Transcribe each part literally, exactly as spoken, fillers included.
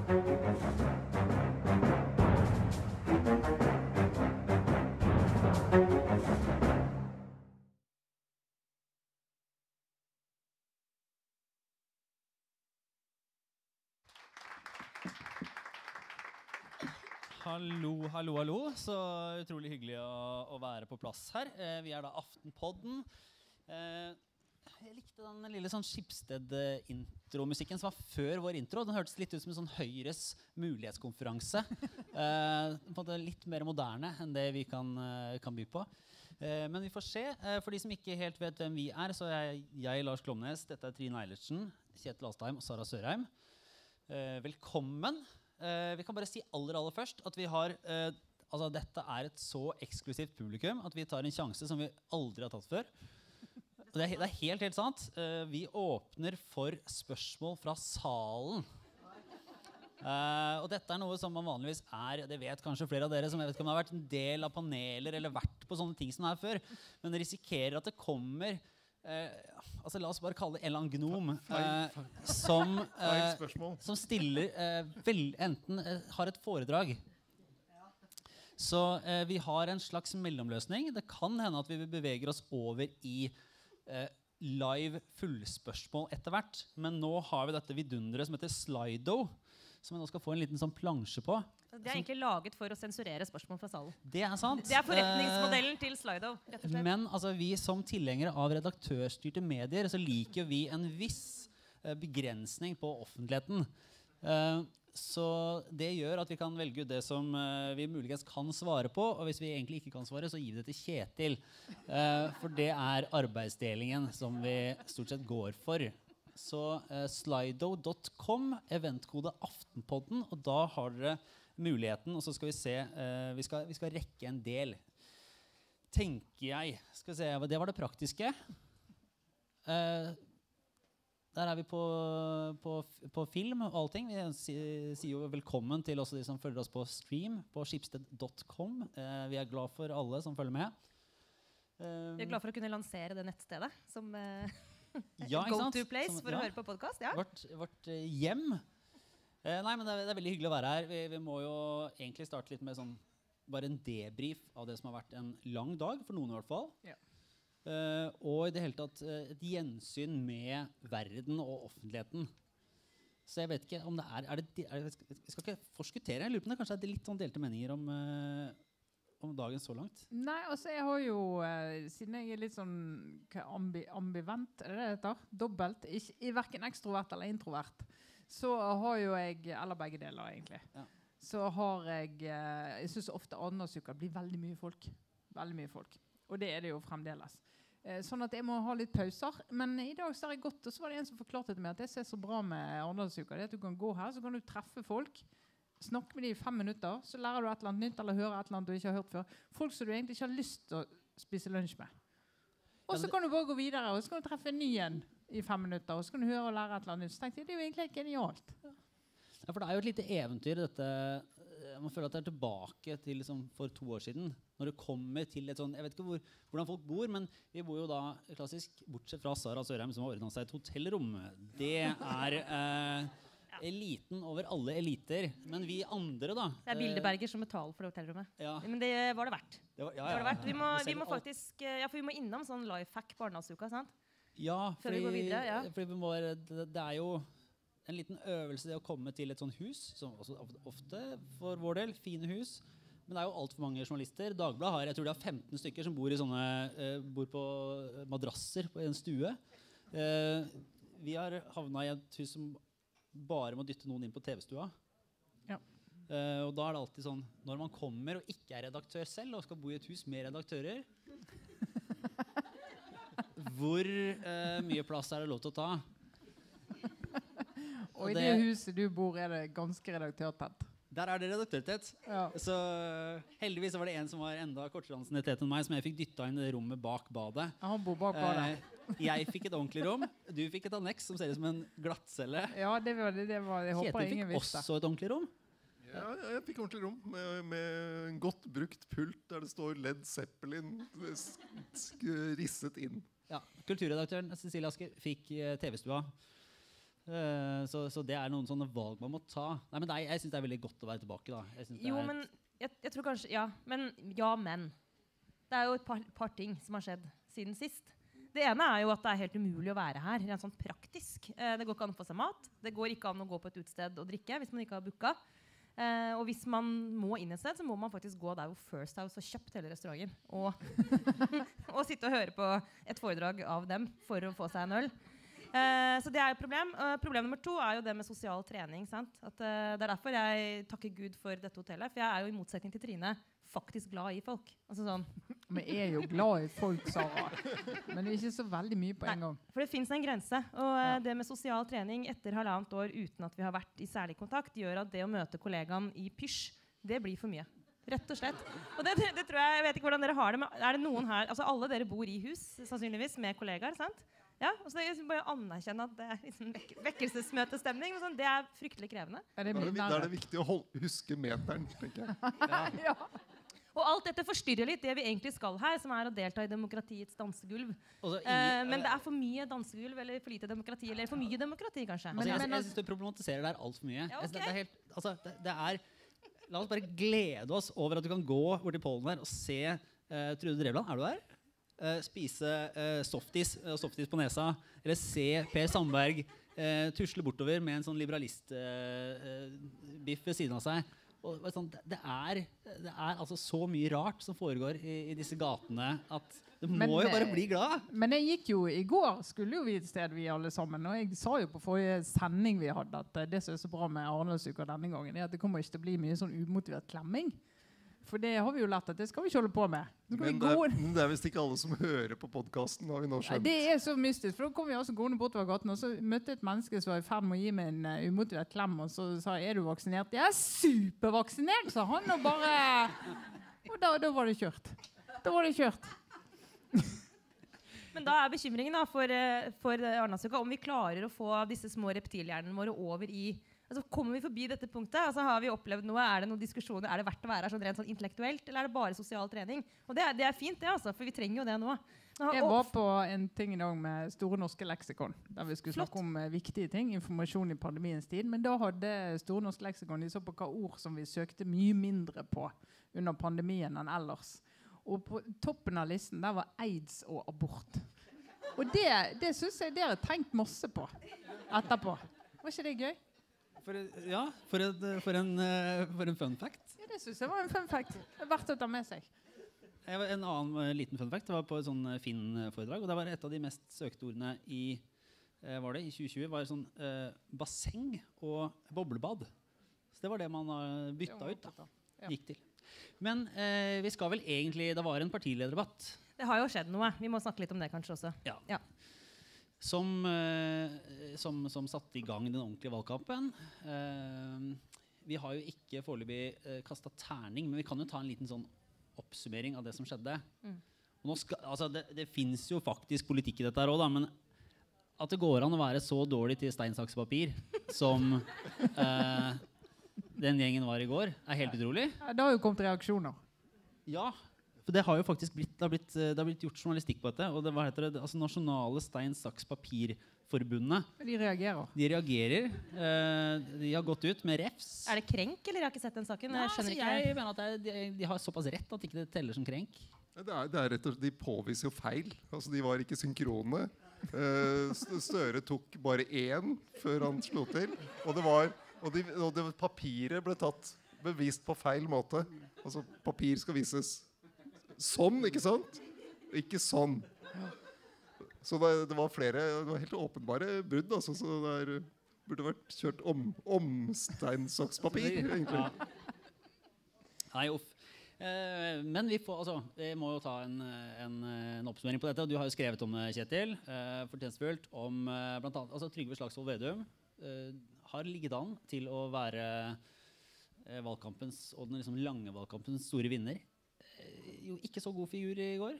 Hallo, hallo, hallo. Så utrolig hyggelig å, å være på plass her. Eh, vi er da Aftenpodden. Eh, jeg likte den lille sånn Schibsted-intromusikken som var før vår intro. Den hørtes litt ut som en sånn Høyres mulighetskonferanse. Eh, på en måte litt mer moderne enn det vi kan, uh, kan by på. Eh, men vi får se. Eh, for de som ikke helt vet hvem vi er, så er jeg Lars Klomnes, dette er Trine Eilertsen, Kjetil Astheim og Sara Sørheim. Eh, velkommen. Uh, vi kan bare si aller, aller først at vi har, uh, altså dette er et så eksklusivt publikum at vi tar en sjanse som vi aldri har tatt før. Og det, er, det er helt, helt sant. Uh, vi åpner for spørsmål fra salen. Uh, og dette er noe som man vanligvis er, det vet kanskje flere av dere som jeg vet ikke om har vært en del av paneler eller vært på sånne ting som det er før, men risikerer at det kommer Uh, altså la oss bare kalle det en eller annen gnom uh, som, uh, som stiller uh, vel, enten uh, har et foredrag. Så uh, vi har en slags mellomløsning. Det kan hende at vi beveger oss over i uh, live fullspørsmål etter hvert, men nå har vi dette vidunderet som heter Slido, som vi nå skal få en liten sånn plansje på. Det er egentlig laget for å sensurere spørsmål fra salen. Det er sant. Det er forretningsmodellen til Slido, rett og slett. Men altså, vi som tilhengere av redaktørstyrte medier, så liker vi en viss uh, begrensning på offentligheten. Uh, så det gjør at vi kan velge ut det som uh, vi muligens kan svare på, og hvis vi egentlig ikke kan svare, så gir vi det til Kjetil. Uh, for det er arbeidsdelingen som vi stort sett går for. Så uh, slido dot com, eventkode Aftenpodden, og da har dere muligheten, og så skal vi se, uh, vi, skal, vi skal rekke en del. Tenker jeg, skal vi se, det var det praktiske. Uh, der er vi på, på, på film og allting. Vi sier jo velkommen til også de som følger oss på stream på schibsted dot com. Uh, vi er glad for alle som følger med. Uh, vi er glad for å kunne lansere det nettstedet som uh, ja, go-to-place for ja. Å høre på podcast. Ja. Vårt, vårt uh, hjem. Eh, nei, men det er, det er veldig hyggelig å være her. Vi, vi må jo egentlig starte litt med sånn, bare en debrief av det som har vært en lang dag, for noen i hvert fall. Ja. Eh, og i det hele tatt eh, et gjensyn med verden og offentligheten. Så jeg vet ikke om det er, er, det, er det, jeg skal ikke forskuttere, jeg lurer på om det kanskje er litt sånn delte meninger om, eh, om dagen så langt. Nei, altså jeg har jo, eh, siden jeg er litt sånn ambi, ambivent, er det det heter? Dobbelt, ikke, i hverken ekstrovert eller introvert. Så har jo jeg, eller begge deler egentlig, ja. Så har jeg, jeg synes ofte annensuker blir veldig mye folk. Veldig mye folk. Og det er det jo fremdeles. Sånn at jeg må ha litt pauser. Men i dag så er det godt, og så var det en som forklarte til meg at det som er så bra med annensuker, det er at du kan gå her, så kan du treffe folk, snakke med dem i fem minutter, så lærer du et eller annet nytt, eller hører et eller annet du ikke har hørt før. Folk som du egentlig ikke har lyst til å spise lunsj med. Og så kan du bare gå videre, og så kan du treffe en ny en i fem minutter, og så kan du høre og lære et eller annet. Så tenkte jeg, det er jo egentlig genialt. Ja, for det er jo et lite eventyr, dette. Man føler at det er tilbake til liksom, for to år siden, når det kommer til et sånn, jeg vet ikke hvor, hvordan folk bor, men vi bor jo da klassisk, bortsett fra Sara Sørheim, som har ordnet seg et hotellrom. Det er eh, eliten over alle eliter, men vi andre da. Det er Bilderberger som betaler for det hotellrommet. Ja. Men det var det verdt. Det var, ja, ja, det var det verdt. Vi må, vi må faktisk, ja, for vi må innom sånn lifehack på Arendalsuka, sant? Ja, fordi, vi, videre, ja. fordi vi må, det, det er jo en liten øvelse det å komme til et sånt hus, som også ofte for vår del, fine hus, men det er jo alt for mange journalister. Dagbladet har, jeg tror det er femten stykker som bor, i sånne, eh, bor på madrasser på en stue. Eh, vi har havnet i et hus som bare må dytte noen inn på T V-stua. Ja. Eh, og da er det alltid sånn, når man kommer og ikke er redaktør selv, og skal bo i et hus med redaktører, hvor uh, mye plass er det lov til å ta? Og i det, det huset du bor er det ganske redaktørtett. Der er det redaktørtett. Ja. Så heldigvis var det en som var enda kortere ansiennitet enn meg, som jeg fikk dyttet inn i det rommet bak badet. Ja, han bor bak badet. Uh, jeg fikk et ordentlig rom. Du fikk et anneks som ser ut som en glattcelle. Ja, det var det. det var, jeg håper Kjetil ingen fikk visste. også et ordentlig rom. Ja, jeg fikk ordentlig rom med, med en godt brukt pult der det står Led Zeppelin risset inn. Ja, kulturredaktøren Cecilie Asker fikk uh, T V-stua. Uh, så, så det er noen sånne valg man må ta. Nei, men nei, jeg synes det er veldig godt å være tilbake da. Jeg synes det Jo, er men jeg, jeg tror kanskje, ja, men ja, men. Det er jo et par, par ting som har skjedd siden sist. Det ene er jo at det er helt umulig å være her, rent sånn praktisk. Eh, det går ikke an å få seg mat. Det går ikke an å gå på et utested og drikke hvis man ikke har booka. Eh, og hvis man må inn et sted, så må man faktisk gå der hvor First House har kjøpt hele restauranten. Og, og sitte og høre på et foredrag av dem for å få seg en øl. Eh, så det er et problem. Uh, problem nummer to er jo det med sosial trening. Sant? At, uh, det er derfor jeg takker Gud for dette hotellet. For jeg er jo i motsetning til Trine faktisk glad i folk. Altså sånn. Vi er jo glad i folk, Sara. Men ikke så veldig mye på en Nei, gang. for det finnes en grense. Og uh, Ja. det med sosial trening etter halvannet år uten at vi har vært i særlig kontakt, gjør at det å møte kollegaen i pysj, det blir for mye. Rett og slett. Og det, det, det tror jeg, jeg vet ikke hvordan dere har det, men er det noen her, altså alle dere bor i hus, sannsynligvis, med kollegaer, sant? Ja, og så jeg bare anerkjenne at det er liksom vek vekkelsesmøtestemning, men sånn, det er fryktelig krevende. Er det Da er det, mye da er det nærmere? viktig å holde, huske meteren, tenker jeg. Ja. Og alt dette forstyrrer litt det vi egentlig skal her, som er å delta i demokratiets dansegulv. Altså, Eh, ingen- men det er for mye dansegulv, eller for lite demokrati, eller for mye demokrati, kanskje. Altså, jeg, men jeg synes du problematiserer der alt for mye. Ja, Jeg synes det, ok. det er helt, altså, det, det er, la oss bare glede oss over at du kan gå bort til Pollen her og se uh, Trude Drevland, er du der? Uh, spise uh, softis, uh, softis på nesa, eller se Per Sandberg uh, tusle bortover med en sånn liberalist-biff ved siden av seg. Og, og sånn, det, det, er, det er altså så mye rart som foregår i, i disse gatene at du må Men, jo bare eh, bli glad. Men jeg gikk jo i går, skulle jo vi et sted vi alle sammen, og jeg sa jo på forrige sending vi hadde at eh, det som er så bra med Arendalsuka denne gangen, er at det kommer ikke til å bli mye sånn umotivert klemming. For det har vi jo lært at det skal vi ikke holde på med. Så skal Men vi det gå er, men det er visst ikke alle som hører på podcasten, har vi nå Nei, skjønt. det er så mystisk, for da kom vi altså gående bortover gaten, og så møtte jeg et menneske som var i ferd med å gi meg en uh, umotivert klem, og så sa jeg, er du vaksinert? Jeg er supervaksinert, sa han, og bare... Og da, da var det kjørt. Da var det kjørt. Men da er bekymringen da, for, eh, for eh, Arendalsuka om vi klarer å få disse små reptilhjernene våre over i altså, kommer vi forbi dette punktet? Altså, har vi opplevd noe? Er det noen diskusjoner? Er det verdt å være her sånn rent sånn intellektuelt? Eller er det bare sosial trening? Og det er, det er fint, det, altså, for vi trenger jo det nå. Nå har- Jeg og- var på en ting i dag med Store norske leksikon, der vi skulle Flott. snakke om eh, viktige ting, informasjon i pandemiens tid, men da hadde Store norske leksikon, de så på hva ord som vi søkte mye mindre på under pandemien enn ellers. Og på toppen av listen, der var AIDS og abort. Og det, det synes jeg dere har tenkt masse på etterpå. Var ikke det gøy? For, ja, for, et, for, en, eh, for en fun fact. Ja, det synes jeg var en fun fact. Det er verdt å ta med seg. Jeg var- En annen eh, liten fun fact, det var på et sånn eh, Finn-foredrag, og det var et av de mest søkte ordene i, eh, var det, i tjue tjue, var sånn eh, basseng og boblebad. Så det var det man uh, bytta ut da, Ja. gikk til. Men eh, vi skal vel egentlig, det var en partilederdebatt Det har jo skjedd noe. Vi må snakke litt om det kanskje også. ja, Ja. som, eh, som, som satte i gang den ordentlige valgkampen. Eh, vi har jo ikke foreløpig eh, kastet terning, men vi kan jo ta en liten sånn oppsummering av det som skjedde. Mm. Og nå skal, altså det, det finnes jo faktisk politikk i dette her også da, men at det går an å være så dårlig til stein, saks, papir som eh, den gjengen var i går, er helt utrolig. Ja, det har jo kommet reaksjoner. Ja, for det har jo faktisk blitt, det har blitt, det har blitt gjort journalistikk på dette, og det, hva heter det, altså Nasjonale stein, saks, papir-forbundet, De reagerer. de reagerer, eh, de har gått ut med refs. Er det krenk, eller jeg har ikke sett den saken? Ja, jeg skjønner altså, ikke. jeg mener at det er, de, de har såpass rett at ikke det teller som krenk. Det er, det er rett og slett, De påviser jo feil. Altså, De var ikke synkrone. Eh, St- Støre tok bare én før han slo til. Og, det var, og, de, og det, papiret ble tatt bevist på feil måte. Altså, papir skal vises sånn, ikke sant? Ikke sånn. Så det, det var flere, det var helt åpenbare brudd. Altså, så det er, burde vært kjørt om, omsteinsokkspapir, egentlig. Ja. Nei, uff. Eh, men vi, får, altså, vi må jo ta en, en, en oppsummering på dette. Du har jo skrevet om det, Kjetil, eh, fortjenstfullt, om eh, blant annet, altså, Trygve Slagsvold Vedum eh, har ligget an til å være eh, valgkampens, og den liksom lange valgkampens store vinner. Eh, jo ikke så god figur i går.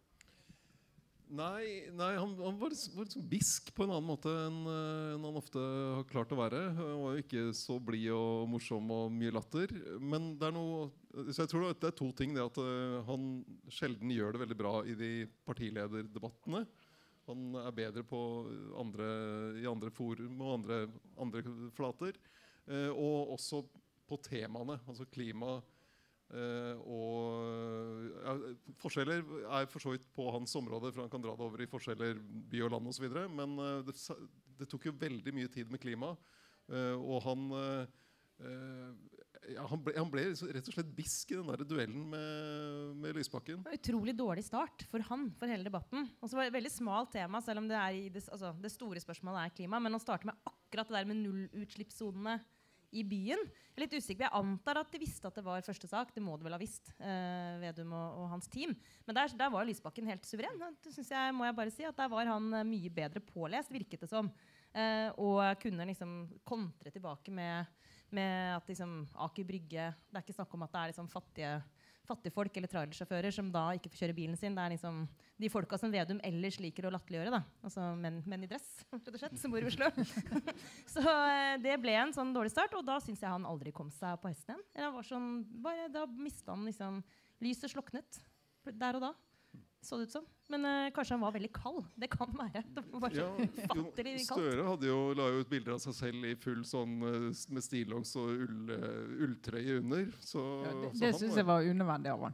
Nei, nei han, han var, var liksom bisk på en annen måte enn eh, enn han ofte har klart å være. Han var jo ikke så blid og morsom og mye latter. Men det er noe, så jeg tror det er to ting. Det at eh, han sjelden gjør det veldig bra i de partilederdebattene. Han er bedre på andre, i andre forum og andre, andre flater. Eh, og også på temaene, altså klima eh, og ja, forskjeller er for så vidt på hans område, for han kan dra det over i forskjeller by og land og så videre, men eh, det, det tok jo veldig mye tid med klima, eh, og han eh, ja, han, ble, han ble rett og slett bisk i den der duellen med, med Lysbakken. Utrolig dårlig start for han, for hele debatten. Og så var det et veldig smalt tema, selv om det, er i det, altså, det store spørsmålet er klima, men å starte med akkurat det der med nullutslippssonene i byen. Jeg er litt usikker. Jeg antar at de visste at det var første sak. Det må de vel ha visst, eh, Vedum og, og hans team. Men der, der var Lysbakken helt suveren. Det synes jeg, må jeg bare si, at der var han mye bedre pålest, virket det som. Eh, og kunne liksom kontre tilbake med med at liksom, Aker Brygge, det er ikke snakk om at det er liksom fattige, fattige folk eller trailersjåfører som da ikke får kjøre bilen sin. Det er liksom de folka som Vedum ellers liker å latterliggjøre, da. Altså menn, menn i dress, rett og slett, som bor i Oslo. Så eh, det ble en sånn dårlig start, og da synes jeg han aldri kom seg på hesten igjen. Jeg var sånn, bare, da mistet han liksom, lyset sloknet der og da. Så det ut som. Men uh, kanskje han var veldig kald. Det kan være. Det var bare ja, fattelig kaldt. Støre hadde jo, la jo ut bilder av seg selv i full sånn med stillongs og ull, uh, ulltrøye under. Så, ja, det så det syns jeg var unødvendig av han.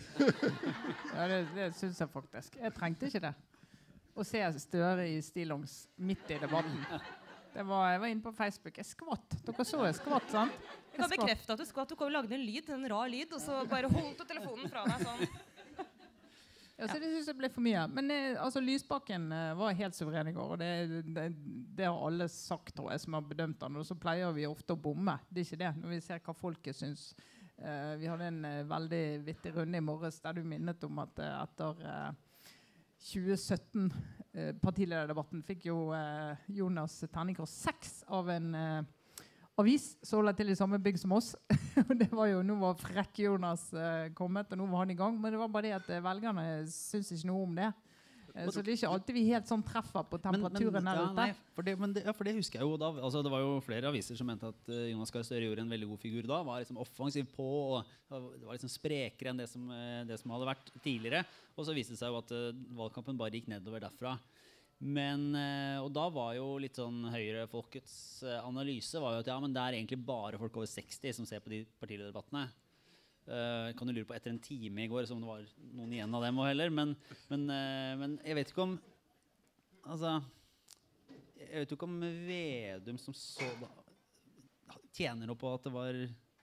Ja, det, det syns jeg faktisk. Jeg trengte ikke det. Å se Støre i stillongs midt i debatten. Det var, jeg var inne på Facebook. Jeg skvatt. Dere så jeg skvatt, sant? Jeg kan bekrefte at du skvatt. Du lagde en lyd, en rar lyd, og så bare holdt du telefonen fra deg sånn. Ja, så det synes jeg ble for mye. Men eh, altså, Lysbakken eh, var helt suveren i går, og det, det, det har alle sagt, tror jeg, som har bedømt han. Og så pleier vi ofte å bomme. Det er ikke det, når vi ser hva folket synes. Eh, vi hadde en eh, veldig vittig runde i morges der du minnet om at eh, etter eh, tjue sytten eh, partilederdebatten fikk jo eh, Jonas terningkast seks av en eh, avis så holder til i samme bygg som oss. Det var jo, nå var Frekke Jonas uh, kommet, og nå var han i gang. Men det var bare det at uh, velgerne synes ikke noe om det. Uh, så det er ikke alltid vi helt sånn treffer på temperaturen men, men, her ja, ute. Nei, for det, men det, ja, for det husker jeg jo da. Altså, det var jo flere aviser som mente at uh, Jonas Gahr Støre gjorde en veldig god figur da. Var liksom offensiv på, og, og det var liksom sprekere enn det som, uh, det som hadde vært tidligere. Og så viste det seg jo at uh, valgkampen bare gikk nedover derfra. Men, og da var jo litt sånn Høyre-folkets analyse var jo at ja, men det er egentlig bare folk over seksti som ser på de partilederdebattene. Uh, kan du lure på etter en time i går som det var noen igjen av dem også heller, men, men, uh, men jeg vet ikke om altså jeg vet ikke om Vedum som så da, tjener noe på at det var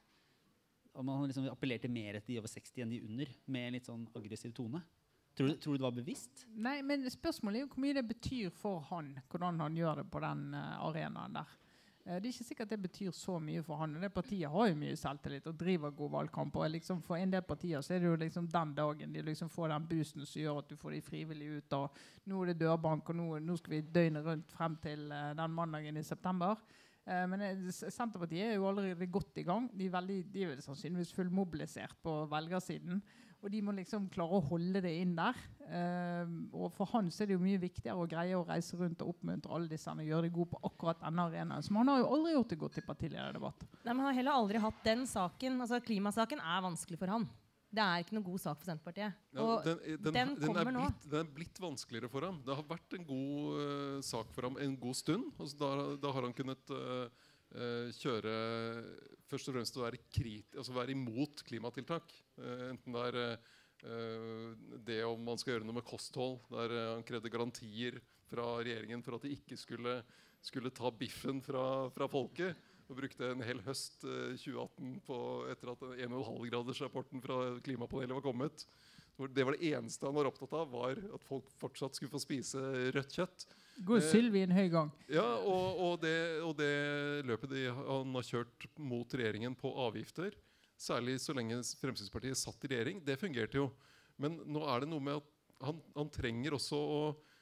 at man liksom appellerte mer etter de over seksti enn de under med litt sånn aggressiv tone. Tror du, tror du det var bevisst? Nei, men spørsmålet er jo hvor mye det betyr for han, hvordan han gjør det på den uh, arenaen der. Uh, det er ikke sikkert det betyr så mye for han, og det partiet har jo mye selvtillit og driver god valgkamp, og liksom for en del partier så er det jo liksom den dagen de liksom får den boosten som gjør at du får de frivillige ut, og nå er det dørbank, og nå, nå skal vi døgnet rundt frem til uh, den mandagen i september. Uh, men uh, Senterpartiet er jo allerede godt i gang. De er, veldig, de er sannsynligvis fullmobilisert på velgersiden, og de må liksom klare å holde det inn der. Uh, og for han så er det jo mye viktigere å greie å reise rundt og oppmuntre alle disse og gjøre det god på akkurat denne arenaen. Så han har jo aldri gjort det godt i partilederdebatt. Nei, men han har heller aldri hatt den saken. Altså klimasaken er vanskelig for han. Det er ikke noen god sak for Senterpartiet. Ja, og den, den, den den, kommer er nå. blitt, den er blitt vanskeligere for ham. Det har vært en god uh, sak for ham en god stund. Altså, da, da har han kunnet uh, uh, kjøre først og fremst å være, kriti, altså være imot klimatiltak. Uh, enten det er uh, Uh, det om man skal gjøre noe med kosthold, der uh, han krevde garantier fra regjeringen for at de ikke skulle, skulle ta biffen fra, fra folket, og brukte en hel høst uh, tjue atten på, etter at en komma fem graders rapporten fra klimapanelet var kommet. Det var det eneste han var opptatt av, var at folk fortsatt skulle få spise rødt kjøtt. God uh, Sylvi en høy gang. Ja, og, og, det, og det løpet de, han har kjørt mot regjeringen på avgifter, særlig så lenge Fremskrittspartiet satt i regjering, det fungerte jo. Men nå er det noe med at han, han trenger også å,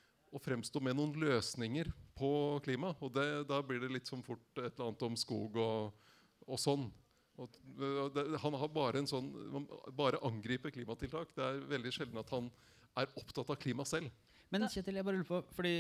å fremstå med noen løsninger på klima. Og det, da blir det litt som fort et eller annet om skog og, og sånn. Og det, han har bare en sånn, bare angriper klimatiltak. Det er veldig sjelden at han er opptatt av klima selv. Men Kjetil, jeg bare lurer på, fordi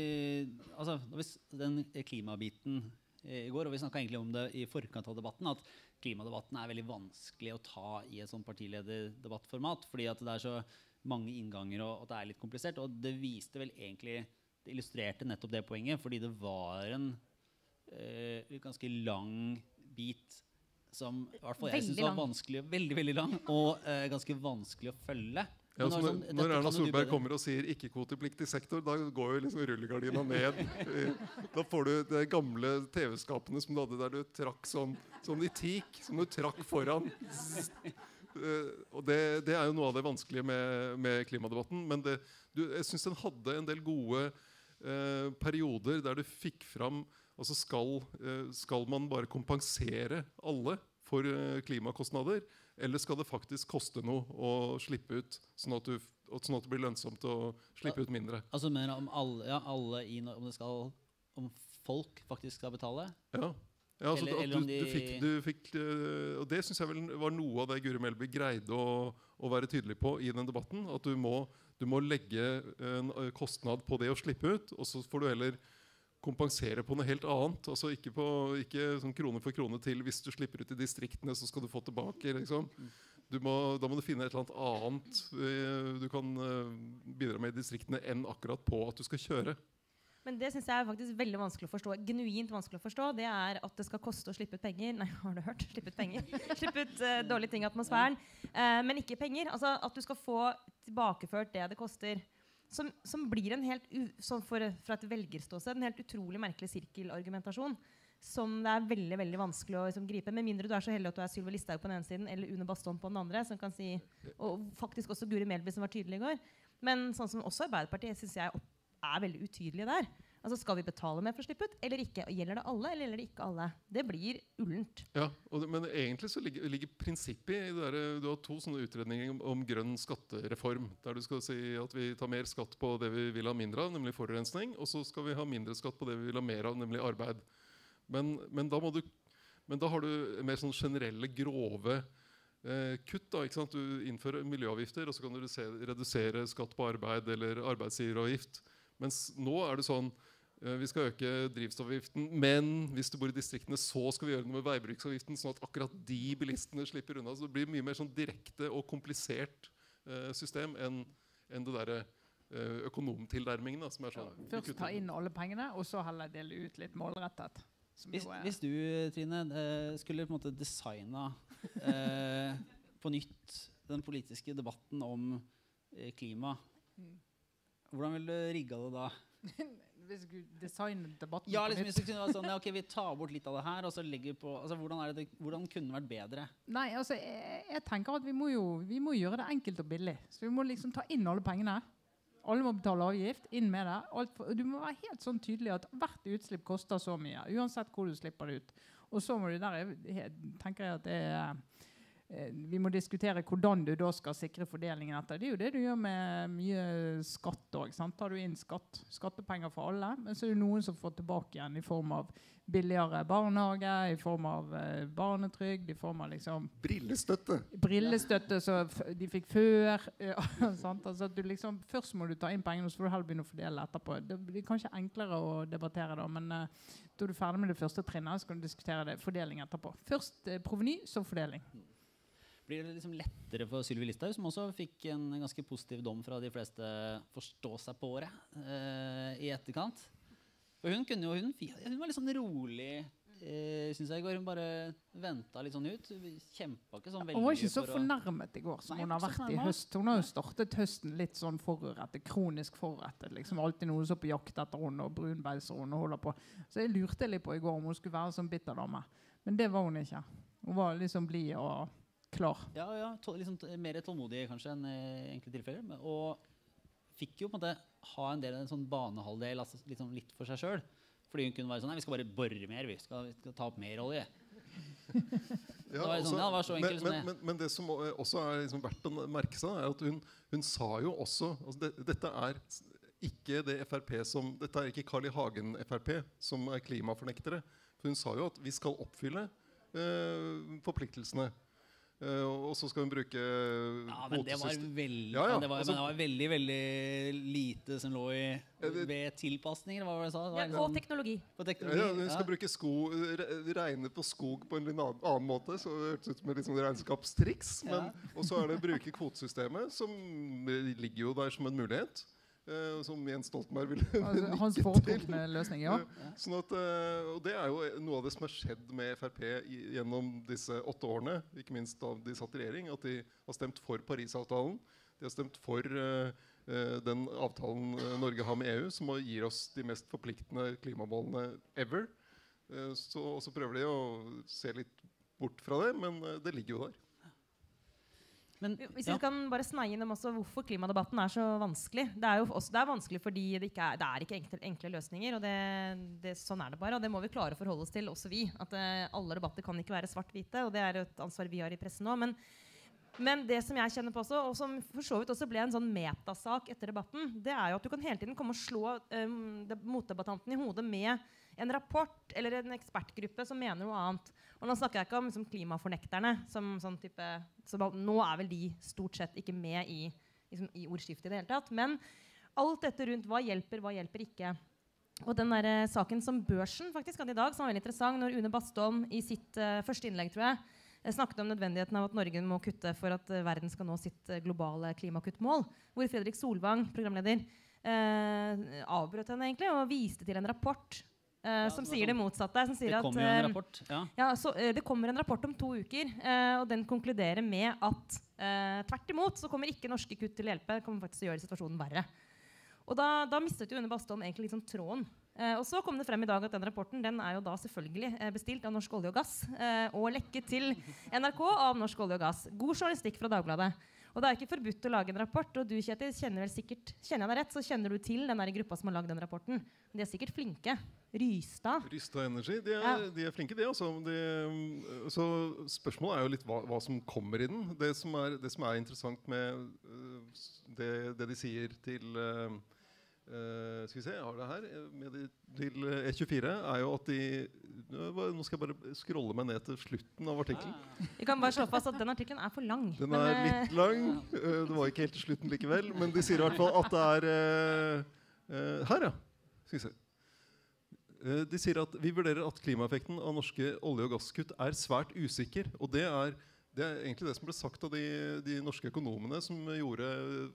altså, hvis den klimabiten i går, og vi snakket egentlig om det i forkant av debatten, at klimadebatten er veldig vanskelig å ta i et sånn partilederdebattformat, fordi at det er så mange innganger og at det er litt komplisert, og det viste vel egentlig det illustrerte nettopp det poenget, fordi det var en eh, ganske lang bit som i hvert fall jeg Veldig synes var lang. vanskelig, veldig, veldig lang, og eh, ganske vanskelig å følge. Ja, Men så det var når, sånn, når dette Erna kan jo du Solberg bedre. kommer og sier ikke-kvotepliktig sektor, da går jo liksom rullegardina ned. Eh, Da får du de gamle T V-skapene som du hadde der du trakk sånn, sånn i teak, som du trakk foran. Eh, Og det, det er jo noe av det vanskelige med, med klimadebatten. Men det, du, jeg synes den hadde en del gode eh, perioder der du fikk fram, altså skal, eh, skal man bare kompensere alle for eh, klimakostnader, eller skal det faktisk koste noe å slippe ut, sånn at, du, sånn at det blir lønnsomt å slippe ut mindre? Altså mer om alle, ja, alle i, no- om det skal, om folk faktisk skal betale. Ja, ja altså, Eller- at eller om du, du de- fikk, du fikk øh, og det synes jeg vel var noe av det Guri Melby greide å, å være tydelig på i den debatten, at du må, du må legge en ø, kostnad på det å slippe ut, og så får du heller kompensere på noe helt annet, altså ikke, på, ikke sånn krone for krone til hvis du slipper ut i distriktene, så skal du få tilbake, liksom. Du må, da må du finne et eller annet annet øh, du kan øh, bidra med i distriktene enn akkurat på at du skal kjøre. Men det synes jeg er faktisk veldig vanskelig å forstå. Genuint vanskelig å forstå. Det er at det skal koste å slippe ut penger. Nei, har du hørt? Slippe ut penger. Slippe ut uh, dårlige ting i atmosfæren. Uh, men ikke penger. Altså at du skal få tilbakeført det det koster. Som, som blir en helt, u, sånn for, fra et velgerståsted, en helt utrolig merkelig sirkelargumentasjon. Som det er veldig veldig vanskelig å liksom, gripe. Med mindre du er så heldig at du er Sylvi Listhaug på den ene siden, eller Une Bastholm på den andre. Som kan si, og faktisk også Guri Melby, som var tydelig i går. Men sånn som også Arbeiderpartiet synes jeg opp er veldig utydelig der. Altså Skal vi betale mer for å slippe ut, eller ikke? Gjelder det alle, eller gjelder det ikke alle? Det blir ullent. Ja, og det, men egentlig så ligger, ligger prinsippet i det der, du har to sånne utredninger om, om grønn skattereform, der du skal si at vi tar mer skatt på det vi vil ha mindre av, nemlig forurensning, og så skal vi ha mindre skatt på det vi vil ha mer av, nemlig arbeid. Men, men, da, må du, men da har du mer sånn generelle, grove eh, kutt. Da, ikke sant? Du innfører miljøavgifter, og så kan du redusere, redusere skatt på arbeid eller arbeidsgiveravgift. Mens nå er det sånn, eh, vi skal øke drivstoffavgiften, men hvis du bor i distriktene, så skal vi gjøre noe med veibruksavgiften, sånn at akkurat de bilistene slipper unna. Så det blir mye mer sånn direkte og komplisert eh, system enn, enn det der eh, økonomtilnærmingen. Da, som er sånn, Ja, først ta inn alle pengene, og så heller dele ut litt målrettet. som Hvis, jo er- hvis du, Trine, eh, skulle på en måte designa eh, på nytt den politiske debatten om eh, klima, Mm. hvordan ville du rigga det da? Hvis du designer debatten Ja, på liksom, nytt. hvis det kunne være sånn, ja, ok, vi tar bort litt av det her, og så legger vi på, altså, hvordan, er det, hvordan kunne det vært bedre? Nei, altså, jeg, jeg tenker at vi må jo vi må gjøre det enkelt og billig. Så vi må liksom ta inn alle pengene. Alle må betale avgift, inn med det. Alt for, du må være helt sånn tydelig at hvert utslipp koster så mye, uansett hvor du slipper det ut. Og så må du der, jeg, tenker jeg at det er, eh, vi må diskutere hvordan du da skal sikre fordelingen etter. Det er jo det du gjør med mye skatt også, sant? Tar du inn skatt, skattepenger for alle, men så er det noen som får tilbake igjen i form av billigere barnehage, i form av eh, barnetrygd, i form av liksom brillestøtte. brillestøtte som f- de fikk før. Ja, sant? Altså at du liksom, først må du ta inn pengene, og så får du heller begynne å fordele etterpå. Det blir kanskje enklere å debattere da, men uh, da er du ferdig med det første trinnet, så kan du diskutere det, fordeling etterpå. Først uh, proveny, så fordeling. Blir det liksom lettere for Sylvi Listhaug, som også fikk en ganske positiv dom fra de fleste forstå-seg-på-ere eh, i etterkant? For hun kunne jo, hun, fi- hun var litt sånn rolig, eh, synes jeg i går. Hun bare ventet litt sånn ut. Hun kjempet ikke sånn veldig Hun var ikke så for å- fornærmet i går som Nei, hun har ikke så vært i fornærmet. høst. Hun har jo startet høsten litt sånn forrettet, kronisk forrettet. Liksom alltid noen som er på jakt etter henne, og brunbeiser henne og holder på. Så jeg lurte litt på i går om hun skulle være sånn bitter dame. Men det var hun ikke. Hun var liksom blid og klar. Ja, ja, tål, liksom, t- mer tålmodig kanskje enn i enkelte tilfeller. Men, og fikk jo på en måte ha en del en sånn banehalvdel, altså liksom litt for seg selv. Fordi hun kunne være sånn, nei, vi skal bare borre mer, vi skal, vi skal ta opp mer olje. Ja, var det sånn, også- ja, det var så men, enkelt som men, det. men, men det som o- også er liksom verdt å merke seg, er at hun, hun sa jo også altså det, Dette er s- ikke det F R P som Dette er ikke Carl I. Hagen F R P som er klimafornektere. For hun sa jo at vi skal oppfylle eh, forpliktelsene. Eh, og så skal hun bruke Ja, men det var kvotesystem- veldig, Ja, ja, men det var, altså- men det var veldig, veldig lite som lå i det- ved tilpasninger, hva var det jeg sa? Det var Ja, liksom- og teknologi. på Ja, teknologi. ja, hun skal ja. bruke sko, re, regne på skog på en litt annen, annen måte. Så det hørtes ut som et liksom regnskapstriks. Men, Ja. Og så er det å bruke kvotesystemet, som ligger jo der som en mulighet. eh, som Jens Stoltenberg ville Altså, hans nikke til. foretrukne løsning, ja. Eh, Sånn at, eh, og det er jo noe av det som har skjedd med F R P i, gjennom disse åtte årene, ikke minst da de satt i regjering, at de har stemt for Paris-avtalen. De har stemt for eh, eh, den avtalen eh, Norge har med E U, som gir oss de mest forpliktende klimamålene ever. Eh, så, og så prøver de å se litt bort fra det, men eh, det ligger jo der. Men, Hvis ja. vi kan bare sneie innom også hvorfor klimadebatten er så vanskelig. Det er jo også, det er vanskelig fordi det ikke er, det er ikke enkle, enkle løsninger. Og det, det, sånn er det bare, og det må vi klare å forholde oss til, også vi. At uh, alle debatter kan ikke være svart-hvite, og det er et ansvar vi har i pressen nå. Men, men det som jeg kjenner på også, og som for så vidt også ble en sånn metasak etter debatten, det er jo at du kan hele tiden komme og slå um, motdebattanten i hodet med en rapport eller en ekspertgruppe som mener noe annet. Og nå snakker jeg ikke om liksom, klimafornekterne, som sånn type, så nå er vel de stort sett ikke med i, liksom, i ordskiftet i det hele tatt. Men alt dette rundt hva hjelper, hva hjelper ikke. Og den der, uh, saken som Børsen faktisk hadde i dag, som var veldig interessant, når Une Bastholm i sitt uh, første innlegg, tror jeg, snakket om nødvendigheten av at Norge må kutte for at uh, verden skal nå sitt uh, globale klimakuttmål, hvor Fredrik Solvang, programleder, uh, avbrøt henne egentlig og viste til en rapport Uh, Ja, som som er sier sånn- det motsatte. Som sier Det at, kommer jo en uh, rapport. Ja. ja, så, uh, det kommer en rapport om to uker, uh, og den konkluderer med at uh, tvert imot så kommer ikke norske kutt til å hjelpe. Det kommer faktisk til å gjøre situasjonen verre. Og da, da mistet jo Une Bastholm egentlig litt sånn tråden. Uh, og så kom det frem i dag at den rapporten den er jo da selvfølgelig uh, bestilt av Norsk Olje og Gass uh, og lekket til N R K av Norsk Olje og Gass. God journalistikk fra Dagbladet. Og det er ikke forbudt å lage en rapport, og du, Kjetil, kjenner vel sikkert, kjenner jeg deg rett, så kjenner du til den der gruppa som har lagd den rapporten. De er sikkert flinke. Rystad. Rystad Energy, de er, Ja. de er flinke, de altså. De, så spørsmålet er jo litt hva, hva som kommer i den. Det som er, det som er interessant med uh, det, det de sier til uh, uh, skal vi se, jeg har det her med de, til E tjuefire, er jo at de nå skal jeg bare scrolle meg ned til slutten av artikkelen. Vi kan bare slå fast at den artikkelen er for lang. Den men, er eh, litt lang. Uh, det var ikke helt til slutten likevel, men de sier i hvert fall at det er uh, uh, her, ja. Skal vi se. Uh, de sier at vi vurderer at klimaeffekten av norske olje- og gasskutt er svært usikker. Og det er, det er egentlig det som ble sagt av de, de norske økonomene som gjorde,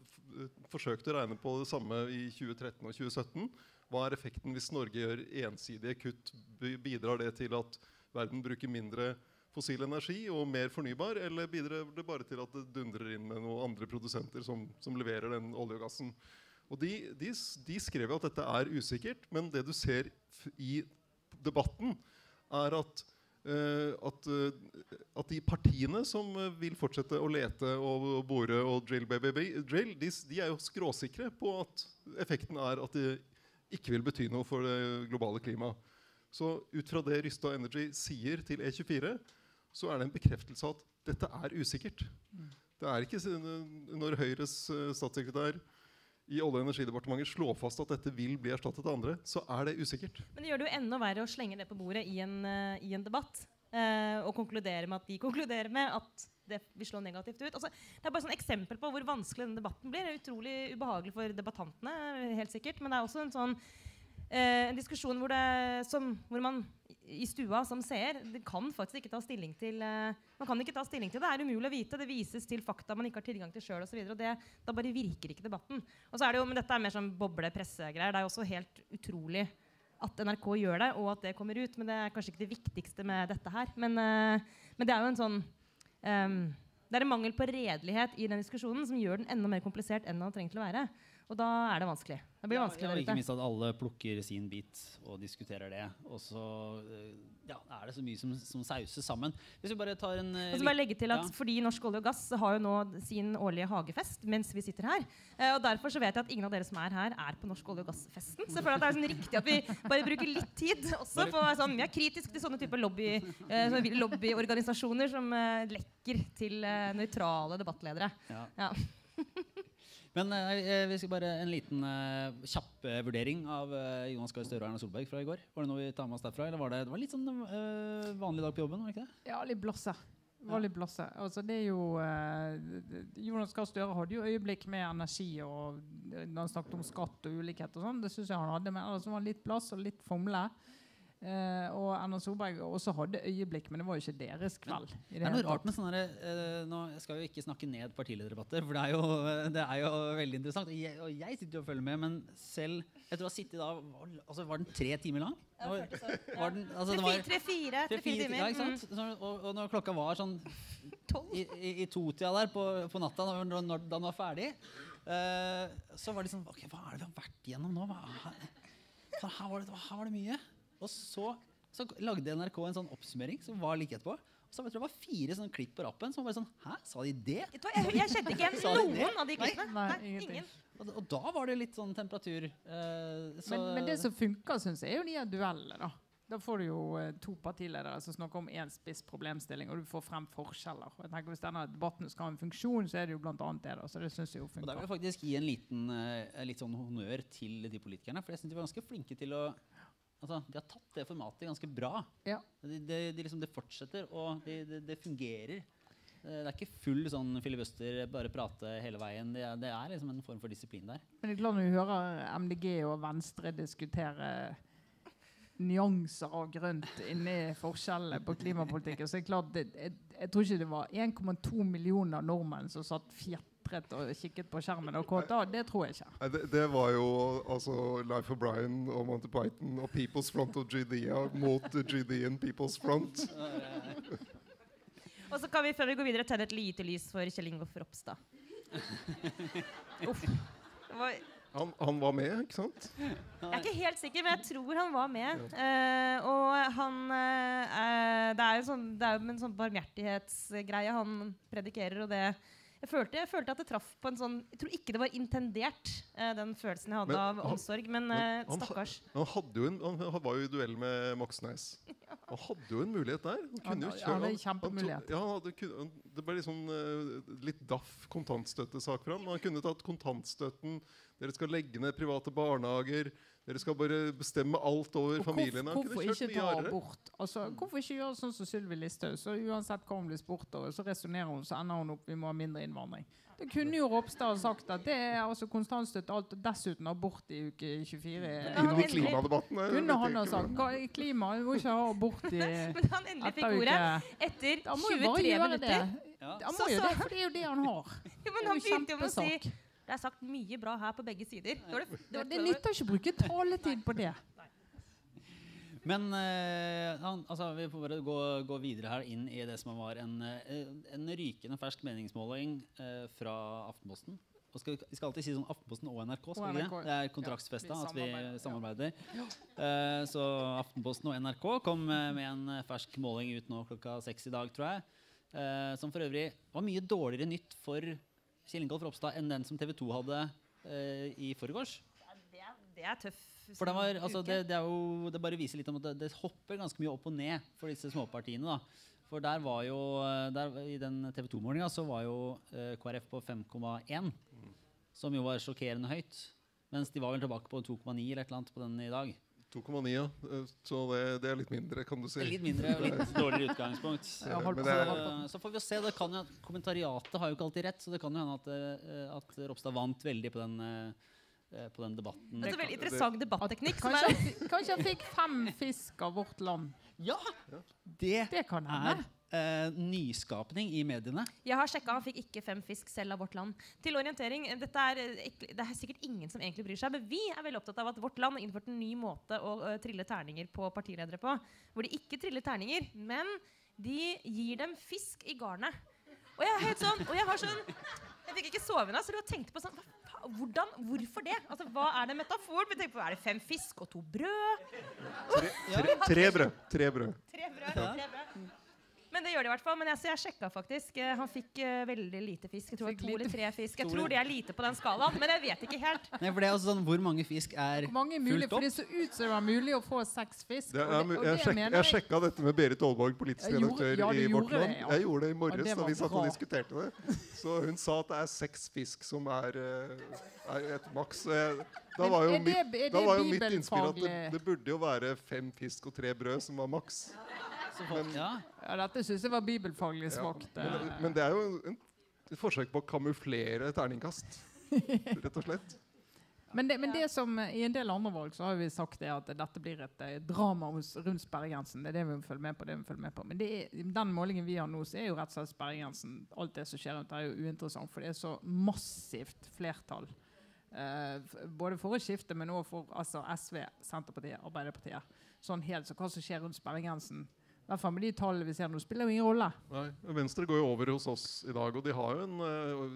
f- forsøkte å regne på det samme i tjue tretten og tjue sytten. Hva er effekten hvis Norge gjør ensidige kutt? Bidrar det til at verden bruker mindre fossil energi og mer fornybar, eller bidrar det bare til at det dundrer inn med noen andre produsenter som, som leverer den olje og gassen? Og de, de, de skrev jo at dette er usikkert, men det du ser f i debatten, er at, uh, at, uh, at de partiene som uh, vil fortsette å lete og, og bore og drill, baby, drill, de, de er jo skråsikre på at effekten er at det ikke vil bety noe for det globale klimaet. Så ut fra det Rystad Energy sier til E tjuefire, så er det en bekreftelse av at dette er usikkert. Det er ikke når Høyres uh, statssekretær i Olje- og energidepartementet slår fast at dette vil bli erstattet av andre, så er det usikkert. Men det gjør det jo enda verre å slenge det på bordet i en, uh, i en debatt. Uh, og konkludere med at de konkluderer med at det vil slå negativt ut. Altså, det er bare sånn eksempel på hvor vanskelig denne debatten blir. Det er utrolig ubehagelig for debattantene, helt sikkert. Men det er også en sånn uh, en diskusjon hvor, det, som, hvor man i stua som seer, det kan faktisk ikke ta stilling til uh, man kan ikke ta stilling til det. Det er umulig å vite. Det vises til fakta man ikke har tilgang til selv og så videre, og det, da bare virker ikke debatten. Og så er det jo, men dette er mer sånn boble pressegreier. Det er jo også helt utrolig at N R K gjør det, og at det kommer ut. Men det er kanskje ikke det viktigste med dette her. Men, uh, men det er jo en sånn um, det er en mangel på redelighet i den diskusjonen som gjør den enda mer komplisert enn den trenger til å være. Og da er det vanskelig. Det blir Ja, vanskelig ja, der og ikke ute. minst at alle plukker sin bit og diskuterer det. Og så eh, ja, er det så mye som, som sauses sammen. Hvis vi bare tar en eh, Og så bare legge til at ja. fordi Norsk Olje og Gass har jo nå sin årlige hagefest mens vi sitter her. Eh, og derfor så vet jeg at ingen av dere som er her, er på Norsk Olje og Gass-festen. Så jeg føler at det er sånn riktig at vi bare bruker litt tid også på sånn, vi er kritisk til sånne typer lobby, eh, sånne lobbyorganisasjoner som eh, lekker til eh, nøytrale debattledere. Ja. Ja. Men eh, vi skal bare en liten eh, kjapp eh, vurdering av eh, Jonas Gahr Støre og Erna Solberg fra i går. Var det noe vi tar med oss derfra? Eller var det, det var litt sånn eh, vanlig dag på jobben? Var det ikke det? Ja, litt blasse. Det var litt blasse. Altså, det er jo, eh, Jonas Gahr Støre hadde jo øyeblikk med energi, og når han snakket om skatt og ulikhet og sånn, det synes jeg han hadde, men altså var litt blass og litt fomle. Eh, og Erna Solberg også hadde øyeblikk, men det var jo ikke deres kveld. I det er noe rart med sånne der, uh, nå skal vi ikke snakke ned partilederdebatter, for det er jo, det er jo veldig interessant, og jeg, og jeg sitter jo og følger med, men selv, jeg tror jeg sittet da, altså var den tre timer lang? Ja, det var, var den, altså, det var, tre-fire timer. Ja, ikke sant? Så, og, og når klokka var sånn i, i, i to-tida der på, på natta, når, når, da den var ferdig, uh, så var det sånn, ok, hva er det vi har vært igjennom nå? Hva, her, her, var det, her var det mye. Og så, så lagde N R K en sånn oppsummering som var like etterpå. Og så jeg tror det var fire sånne klipp på rappen som var bare sånn, hæ, sa de det? Jeg, jeg kjente ikke Sa de det? noen av de klippene. Nei, Nei, ingenting. ingen. Og, og da var det litt sånn temperatur. eh, så, Men, men det som funker, synes jeg, er jo de her duellene da. Da får du jo eh, to partiledere som snakker om en spiss problemstilling, og du får frem forskjeller. Og jeg tenker, hvis denne debatten skal ha en funksjon, så er det jo blant annet det da. Så det synes jeg jo og der vil funker. jeg faktisk gi en liten eh, litt sånn honnør til de politikerne, for jeg synes de var ganske flinke til å, altså, de har tatt det formatet ganske bra. Ja. De, de, de liksom, det fortsetter, og det de, de fungerer. Det er ikke full sånn filibuster, bare prate hele veien. Det er, det er liksom en form for disiplin der. Men det er klart når du hører M D G og Venstre diskutere nyanser av grønt inni forskjellene på klimapolitikken, så er det klart, det, jeg, jeg tror ikke det var en komma to millioner nordmenn som satt fjertret og kikket på skjermen og kåta, det tror jeg ikke. Nei, det, det var jo altså Life of Brian og Monty Python og People's Front of Judea mot Judean People's Front. Og så kan vi, før vi går videre, tenne et lite lys for Kjell Ingolf Ropstad. Uff. Det var... Han, han var med, ikke sant? Jeg er ikke helt sikker, men jeg tror han var med. Uh, og han uh, det er jo sånn, det er jo en sånn barmhjertighetsgreie han predikerer, og det jeg følte, jeg følte at det traff på en sånn, jeg tror ikke det var intendert, uh, den følelsen jeg hadde Men av han- omsorg, men uh, han- han- stakkars. Han, hadde jo en, han var jo i duell med Moxnes. Han hadde jo en mulighet der. Han kunne jo Han- kjøre- han hadde han- kjempemulighet. han tok- Ja, han hadde, kun- han- det ble litt sånn eh, litt daff kontantstøttesak fram. Han kunne tatt kontantstøtten. Dere skal legge ned private barnehager. Dere skal bare bestemme alt over Og familiene. Han hvorfor, kunne hvorfor kjørt ikke mye ta hardere. abort? Altså, hvorfor ikke gjøre sånn som Sylvi Listhaug? Så uansett hva hun blir spurt over, så resonerer hun, så ender hun opp vi må ha mindre innvandring. Det kunne jo Ropstad ha sagt at det er altså kontantstøtte alt, og dessuten abort i uke tjuefire. Ja, Inn i endelig. klimadebatten. eh, Kunne vet han jeg ha ikke, sagt men- hva er klima? Vi må ikke ha abort i Men han endelig fikk etter ordet uke. etter Da må jo bare tjuetre gjøre minutter. det. Ja. Han Så må jo sa det, for det er jo det han har. Ja, Det men er han jo begynte jo med å si kjempesak. det er sagt mye bra her på begge sider. Det, var det, det, Ja, var det nytter ikke å bruke taletid på det. Men eh, han, altså, vi får bare gå, gå videre her inn i det som var en, eh, en rykende fersk meningsmåling eh, fra Aftenposten. Og skal, vi skal alltid si sånn Aftenposten og N R K, skal Og vi N R ikke? K, Det er ja. kontraktsfesta Vi at vi samarbeider, ja. samarbeider. Eh, så Aftenposten og N R K kom eh, med en eh, fersk måling ut nå klokka seks i dag, tror jeg. Eh, som for øvrig var mye dårligere nytt for Kjell Ingolf Ropstad enn den som T V to hadde eh, i forgårs. det, er, det er tøff. For det, var, altså, uke. det, det, er jo, det bare viser litt om at det, det hopper ganske mye opp og ned for disse småpartiene. Da. For der var jo, der, i den T V to-målinga så var jo eh, K R F på fem komma én, som jo var sjokkerende høyt. Mens de var vel tilbake på to komma ni eller et eller annet på den i dag. to komma ni, ja. Eh, Så det, det er litt mindre, kan du si. Det er litt mindre og litt dårligere utgangspunkt. Ja, holdt Men på det å- er- Så, så får vi jo se. Det kan jo, kommentariatet har jo ikke alltid rett, så det kan jo hende at, eh, at Ropstad vant veldig på den, eh, på den debatten. Det er en veldig interessant debatteknikk. Som Kanskje, er, han fi- kanskje han fikk fem fisk av Vårt Land. Ja! Det Det kan er hende. eh, nyskapning i mediene. jeg har sjekka, han fikk ikke fem fisk selv av Vårt Land. Til orientering, dette er, eh, ekle- det er sikkert ingen som egentlig bryr seg, men vi er veldig opptatt av at Vårt Land har innført en ny måte å uh, trille terninger på partiledere på. Hvor de ikke triller terninger, men de gir dem fisk i garnet. Og jeg er helt sånn, og jeg har sånn jeg fikk ikke sove nå, så jeg tenkte på sånn hva, fa- hvordan, hvorfor det? Altså, hva er det metafor? Vi tenker på, er det fem fisk og to brød? Tre, tre brød. Tre brød. Tre brød, tre brød. Men det gjør det i hvert fall. Men jeg, så jeg sjekka faktisk. Eh, Han fikk eh, veldig lite fisk. Jeg tror det Fikk var to lite eller tre fisk. Jeg To tror det er lite på den skalaen, men jeg vet ikke helt. Nei, for det er også sånn, hvor mange fisk er Hvor mange er mulig? fullt For opp? det så ut som det var mulig å få seks fisk. Det og er, det- og jeg, det sjek, mener jeg sjekka dette med Berit Aalborg, politisk Jeg gjorde- redaktør ja, du i gjorde Vårt Land. det, ja. Jeg gjorde det i Og morges det da var vi satt og bra. diskuterte det. Så hun sa at det er seks fisk som er, eh, er et maks. Så jeg- Da Men var jo er det- mitt, er det da var jo mitt innspill at det, bibelfaglig? det burde jo være fem fisk og tre brød som var maks. Så folk- ja. Ja, dette syns jeg var bibelfaglig svakt. Men, eh. men det er jo en, et forsøk på å kamuflere terningkast, rett og slett. Men det, men det som i en del andre valg så har vi sagt det at dette blir et eh, drama hos, rundt sperregrensen. Det er det vi må følge med på. det vi følge med på. Men det er, den målingen vi har nå, så er jo rett og slett sperregrensen. Alt det som skjer rundt er jo uinteressant, for det er så massivt flertall. Eh, både for å skifte, men også for altså, S V, Senterpartiet, Arbeiderpartiet. Sånn helt, så hva som skjer rundt sperregrensen, i hvert fall med de tallene vi ser nå, spiller jo ingen rolle. Nei, Venstre går jo over hos oss i dag, og de har jo en,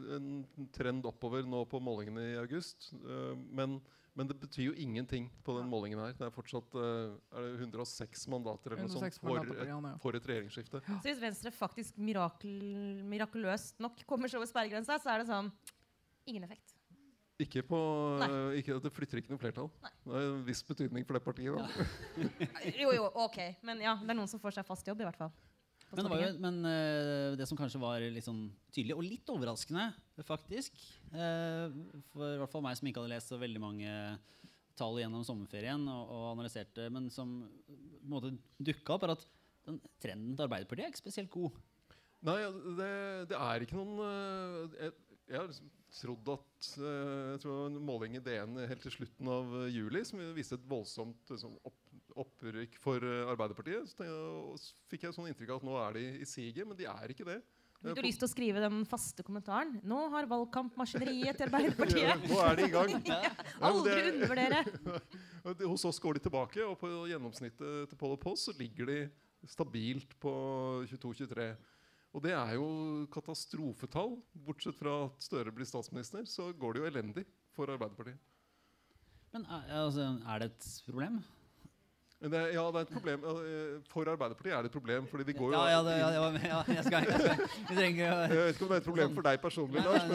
en trend oppover nå på målingene i august. Men, men det betyr jo ingenting på den målingen her. Det er fortsatt er det hundre og seks mandater eller noe sånt for, et, for et regjeringsskifte. Så hvis Venstre faktisk mirakel, mirakuløst nok kommer seg over sperregrensa, så er det sånn, ingen effekt. Ikke på, ikke, det flytter ikke noe flertall. Nei. Det er en viss betydning for det partiet. Da. Ja. jo, jo, ok. Men ja, det er noen som får seg fast jobb i hvert fall. Men, det, var jo, men uh, det som kanskje var litt sånn tydelig, og litt overraskende faktisk, uh, for i hvert fall meg som ikke hadde lest så veldig mange tall gjennom sommerferien og, og analyserte, men som på en måte dukket opp, er at den trenden til Arbeiderpartiet er ikke spesielt god. Nei, det, det er ikke noen uh, jeg, jeg har liksom trodd at uh, jeg tror en måling i D N helt til slutten av uh, juli som viste et voldsomt liksom, opp, opprykk for uh, Arbeiderpartiet. Så, og så fikk jeg sånn inntrykk av at nå er de i siget, men de er ikke det. Du har lyst til å skrive den faste kommentaren. Nå har valgkampmaskineriet til Arbeiderpartiet. Ja, nå er de i gang. ja, aldri undervurdere. Hos oss går de tilbake, og på gjennomsnittet til Poll og Post så ligger de stabilt på tjueto til tjuetre. Og det er jo katastrofetall. Bortsett fra at Støre blir statsminister, så går det jo elendig for Arbeiderpartiet. Men altså, er det et problem? Det, ja, det er et problem. For Arbeiderpartiet er det et problem, fordi de går jo... Ja, ja, det, ja, det var, ja jeg skal, jeg skal. Vi trenger jo... Jeg vet ikke om det er et problem for deg personlig, Lars,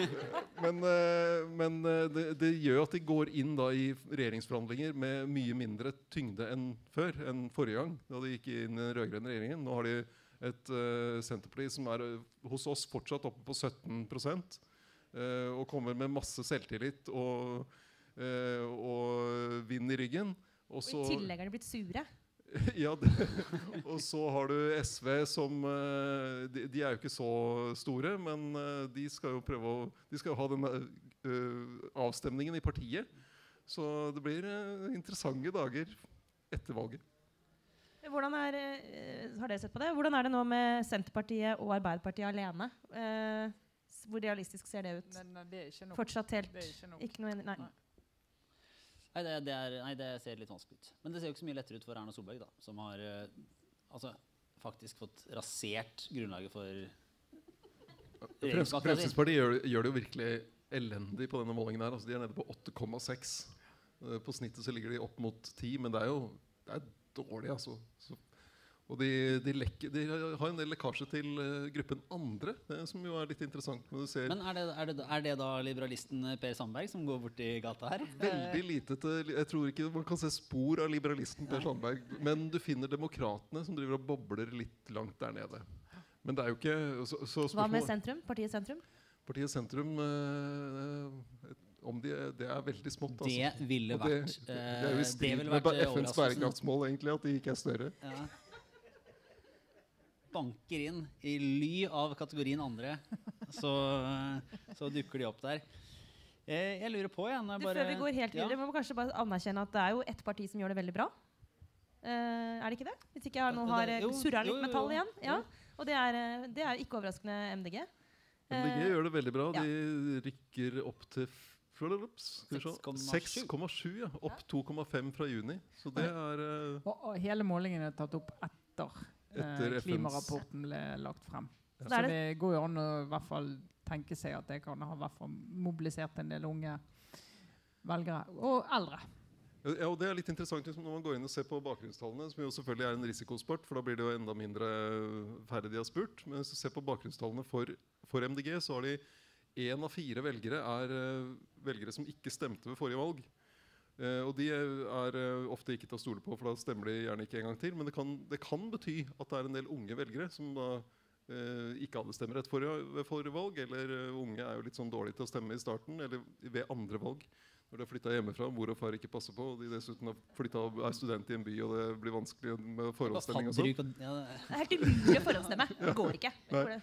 men, men, men det, det gjør at de går inn da i regjeringsforhandlinger med mye mindre tyngde enn før, enn forrige gang, da de gikk inn i den rødgrønne regjeringen. Nå har de et uh, Senterparti som er uh, hos oss fortsatt oppe på sytten prosent uh, og kommer med masse selvtillit og, uh, og vind i ryggen. Og, så, og i tillegg er de blitt sure. ja, det, og så har du S V som uh, de, de er jo ikke så store, men uh, de skal jo prøve å de skal jo ha den uh, avstemningen i partiet. Så det blir uh, interessante dager etter valget. Hvordan er, har dere sett på det? Hvordan er det nå med Senterpartiet og Arbeiderpartiet alene? Eh, hvor realistisk ser det ut? Men, det er ikke nok. Fortsatt helt det er ikke, nok. ikke noe nei. Nei, det, det er, nei, det ser litt vanskelig ut. Men det ser jo ikke så mye lettere ut for Erna Solberg, da, som har uh, altså, faktisk fått rasert grunnlaget for regjeringsmakten. Fremskrittspartiet gjør, gjør det jo virkelig elendig på denne målingen her. Altså, de er nede på åtte komma seks. Uh, på snittet så ligger de opp mot ti, men det er jo det er dårlig, altså. Så, og de, de, lekker, de har en del lekkasje til uh, gruppen andre, det, som jo er litt interessant. Når du ser Men er det, er, det, er det da liberalisten Per Sandberg som går bort i gata her? Veldig lite til, jeg tror ikke man kan se spor av liberalisten Per Sandberg, men du finner demokratene som driver og bobler litt langt der nede. Men det er jo ikke så, så Hva med sentrum? Partiet Sentrum? Partiet Sentrum uh, om de, det er veldig smått. Altså. Det ville det, vært det er jo i strid med F N's bærekraftsmål egentlig, at de ikke er større. Ja. Banker inn i ly av kategorien andre, så, så dukker de opp der. Eh, jeg lurer på, igjen. Før vi går helt videre, ja. må vi kanskje bare anerkjenne at det er jo ett parti som gjør det veldig bra. Eh, er det ikke det? Hvis ikke jeg nå har surret litt med tall igjen. Ja. Og det er, det er ikke overraskende M D G. M D G gjør det veldig bra. De ja. rykker opp til seks komma sju, ja. Opp to komma fem fra juni. Så det er uh, og, og hele målingen er tatt opp etter, etter uh, klimarapporten ble lagt frem. Ja. Så, så det, det går jo an å i hvert fall tenke seg at det kan ha hvert fall mobilisert en del unge velgere og eldre. Ja, og det er litt interessant når man går inn og ser på bakgrunnstallene, som jo selvfølgelig er en risikosport, for da blir det jo enda mindre færre de har spurt. Men hvis du ser på bakgrunnstallene for, for M D G, så har de en av fire velgere er uh, velgere som ikke stemte ved forrige valg. Uh, og de er uh, ofte ikke til å stole på, for da stemmer de gjerne ikke en gang til. Men det kan, det kan bety at det er en del unge velgere som da uh, ikke hadde stemmerett forrige, ved forrige valg, eller uh, unge er jo litt sånn dårlig til å stemme i starten, eller ved andre valg. Når de har flyttet hjemmefra, mor og far ikke passer på, og de dessuten har flyttet, er student i en by, og det blir vanskelig med forholdsstemming og sånn. Det er helt umulig å forholdsstemme. Det går ikke. Nei.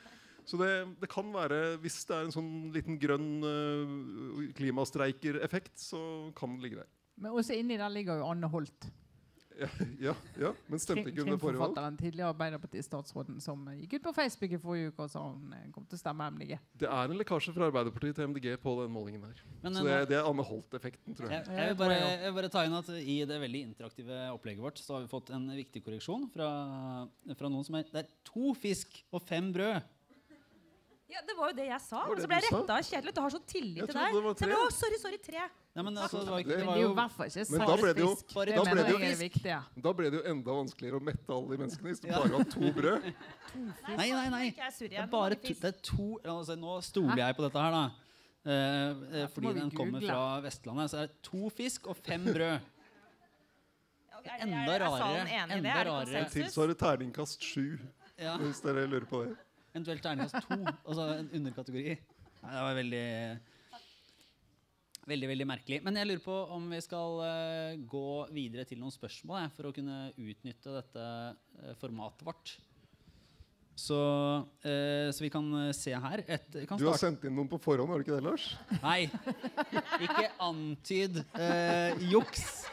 Så det, det kan være, hvis det er en sånn liten grønn uh, klimastreiker-effekt, så kan det ligge der. Men også inni der ligger jo Anne Holt. Ja, ja, ja, men stemte ikke under forrige valg. Krimforfatteren, tidligere Arbeiderparti-statsråden, som gikk ut på Facebook i forrige uke og sa hun kom til å stemme M D G. Det er en lekkasje fra Arbeiderpartiet til M D G på den målingen her. Men, så det, det er Anne Holt-effekten, tror jeg. Jeg, jeg, vil bare, jeg vil bare ta inn at i det veldig interaktive opplegget vårt så har vi fått en viktig korreksjon fra, fra noen som er, det er to fisk og fem brød. Ja, det var jo det jeg sa. Var Og det så ble jeg du sa? retta av Kjetil. Du har så tillit Jeg til trodde deg. det var Så jeg tre. ble, å, sorry, sorry, tre. Nei, men altså, det var, ikke- Men det det var er jo jo i hvert fall ikke Men da ble det jo- saltfisk. bare- Det da mener ble det jeg jo- er viktig. Da ble det jo enda vanskeligere å mette alle de menneskene hvis du Ja. bare har to brød. Nei, nei, nei. Ikke jeg sur Det igjen. er bare Mange to, fisk. det er to altså, nå stoler jeg på dette her, da. Eh, eh, Ja, fordi må vi den kommer google. fra Vestlandet. Så det er to fisk og fem brød. Ja, ok, er- enda er- er rarere, salen enig i det? enda Er det rarere. konsensus? Tilsvarer terningkast sju, Ja, hvis dere lurer på det. eventuelt terningkast to. Altså en underkategori. Nei, det var veldig Veldig, veldig merkelig. Men jeg lurer på om vi skal eh, gå videre til noen spørsmål jeg, for å kunne utnytte dette eh, formatet vårt. Så, eh, så vi kan eh, se her. Et, vi kan Du har starte- sendt inn noen på forhånd, har du ikke det, Lars? Nei, ikke antyd eh, juks.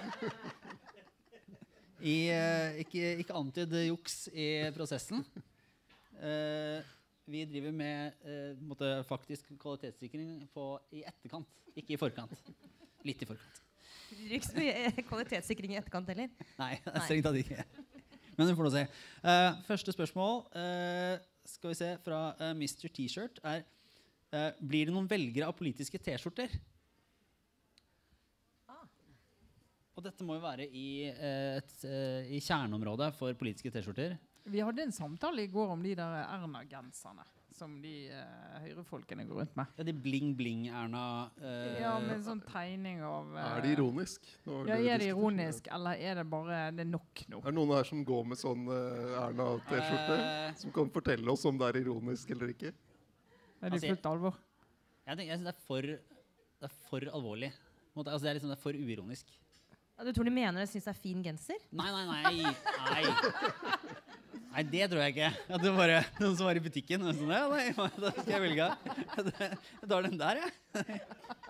I, eh, ikke, ikke antyd juks i prosessen. Eh, vi driver med eh, på en måte, faktisk kvalitetssikring på, i etterkant, ikke i forkant. Litt i forkant. Ikke så mye eh, kvalitetssikring i etterkant heller. Nei, det Nei. er strengt tatt ikke. Men vi får nå se. Eh, første spørsmål eh, skal vi se fra eh, mister T-shirt er eh, blir det noen velgere av politiske T-skjorter? Ah. Og dette må jo være i, eh, et, eh, i kjerneområdet for politiske T-skjorter. Vi hadde en samtale i går om de der Erna-genserne som de uh, høyrefolkene går rundt med. Ja, de bling-bling-Erna eh, Ja, med en sånn tegning av uh, Er det ironisk? Nå Ja, vi er det diskutert. ironisk, eller er det bare det er nok nå? Er det noen her som går med sånn eh, Erna-T-skjorte? eh, Som kan fortelle oss om det er ironisk eller ikke? Er det Altså, i fullt alvor? Jeg, tenker, jeg synes det er for, det er for alvorlig. På en måte. Altså, det, er liksom, det er for uironisk. Ja, du tror de mener jeg syns det er fin genser? Nei, nei, nei. Nei, nei det tror jeg ikke. At det bare noen som var i butikken og sånn, ja, nei, da skal jeg velge. Jeg tar den der, jeg.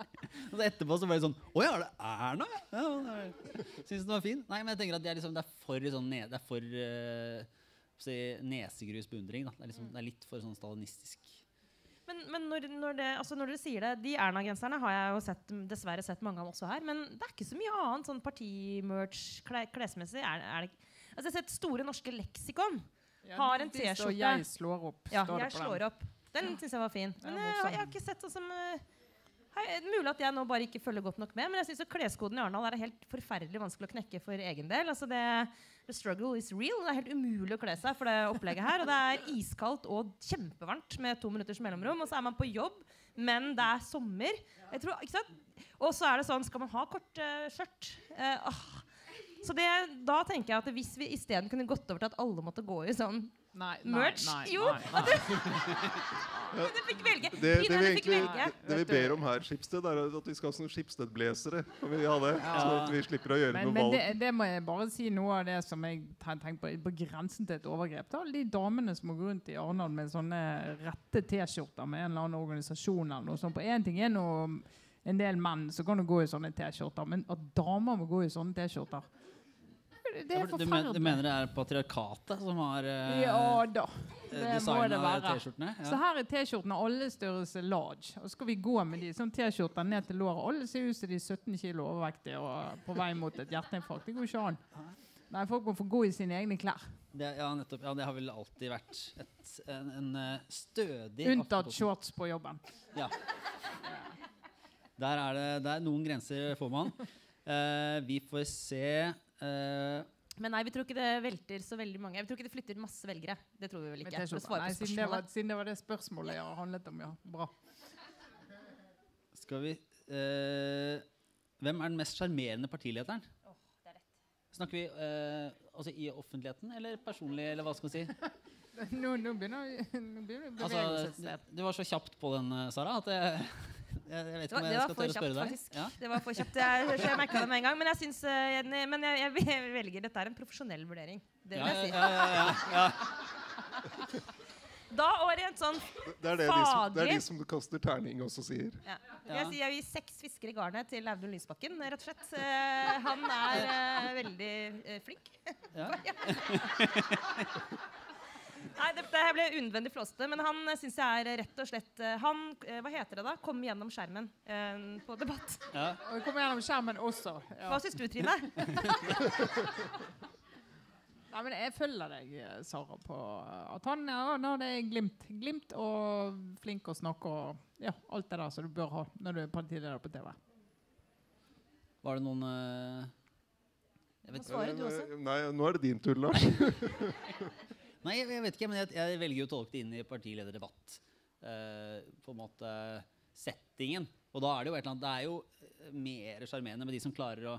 Og så etterpå så var det sånn, å ja, er det Erna? Ja, ja, synes den var fin. Nei, men jeg tenker at det er, liksom, det er for, sånn, ne- det er for uh, si, nesegrus beundring. Da. Det, er liksom, det er litt for sånn stalinistisk. Men, men når, når, det, altså når dere sier det, de Erna-genserne har jeg jo sett, dessverre sett mange av også her, men det er ikke så mye annet sånn partimerch kle, klesmessig. Er, er det, altså jeg har sett Store norske leksikon. Har en de står T-skjorte. Jeg slår opp. Ja, står det jeg på den. slår opp. Den syns jeg var fin. Ja, Men jeg, har- jeg har ikke sett sånn som uh, hei, det er mulig at jeg nå bare ikke følger godt nok med, men jeg syns kleskoden i Arendal er helt forferdelig vanskelig å knekke for egen del. Altså det, the struggle is real. Det er helt umulig å kle seg for det opplegget her. Og det er iskaldt og kjempevarmt med to minutters mellomrom. Og så er man på jobb, men det er sommer. Jeg tror, ikke sant? Og så er det sånn, skal man ha kort uh, skjørt? Uh, ah. Så det, da tenker jeg at hvis vi isteden kunne gått over til at alle måtte gå i sånn Nei, merch, nei, nei, jo, nei, nei. Men du fikk velge. Det, det, vi Kvinnene fikk egentlig, velge. det vi ber om her, Schibsted, er at vi skal ha sånne Schibsted-blazere. Kan vi ha det? Så at vi slipper å gjøre Men, noe men valg. det, det må jeg bare si noe av det som jeg har tenkt på på grensen til et overgrep. Det er alle de damene som må gå rundt i Arendal med sånne rette T-skjorter med en eller annen organisasjon eller noe sånt. På en ting er noe, en del menn så kan du gå i sånne T-skjorter, men at damer må gå i sånne T-skjorter, det er Ja, for du, men, du forferdelig. mener det er patriarkatet som har eh, Ja da. eh, Det må det designet være. T-skjortene? Så her er T-skjortene alle størrelse large. Og så skal vi gå med de sånn T-skjorter ned til låret. Alle ser ut som de er sytten kilo overvektige og på vei mot et hjerteinfarkt. Det går ikke an. Nei, folk må få gå i sine egne klær. Det, ja, nettopp. Ja, det har vel alltid vært et, en, en eh, stødig Unntatt Aftenposten. shorts på jobben. Ja. Der er det der noen grenser får man. Eh, vi får se eh, Men nei, vi tror ikke det velter så veldig mange. Vi tror ikke det flytter masse velgere. Det tror vi vel Med ikke. For å T-skjorter. svare Nei, på siden det, var, spørsmålet. siden det var det spørsmålet jeg har handlet om, ja. Bra. Skal vi eh, Hvem er den mest sjarmerende partilederen? Åh, det er lett. Snakker vi eh, altså i offentligheten eller personlig, eller hva skal man si? Nå, nå begynner vi nå begynner vi å bevege oss Altså, et sted. du, du var så kjapt på den, eh, Sara, at jeg, jeg, jeg vet Det ikke var, om det jeg var skal for tørre å kjapt, spørre deg. faktisk. Ja? Det var for kjapt. Jeg, jeg merket det med en gang. Men jeg, synes, eh, jeg, men jeg, jeg, jeg velger dette er en profesjonell vurdering. Det Ja, vil jeg si. ja, ja, ja, ja. Da og rent sånn Det er det, de som, det er faglig. de som du kaster terning også sier. Ja. Jeg, sier, jeg gir seks fisker i garnet til Audun Lysbakken, rett og slett. Eh, han er eh, veldig eh, flink. Ja. Nei, det, det her ble unødvendig flåste, men han uh, synes jeg er rett og slett uh, Han, uh, hva heter det da? Kom gjennom skjermen uh, på debatt. Ja. Og vi kommer gjennom skjermen også. Ja. Hva synes du, Trine? Nei, men jeg følger deg, Sara, på at han ja, når det er glimt, glimt og flink å snakke og ja, alt det der som du bør ha når du er partileder på T V. Var det noen uh, jeg vet, Hva svarer du også? Nei, nå er det din tur, Lars. Nei, jeg, jeg vet ikke, men jeg, jeg velger jo å tolke det inn i partilederdebatt. Uh, på en måte settingen. Og da er det jo et eller annet, det er jo mer sjarmerende med de som klarer å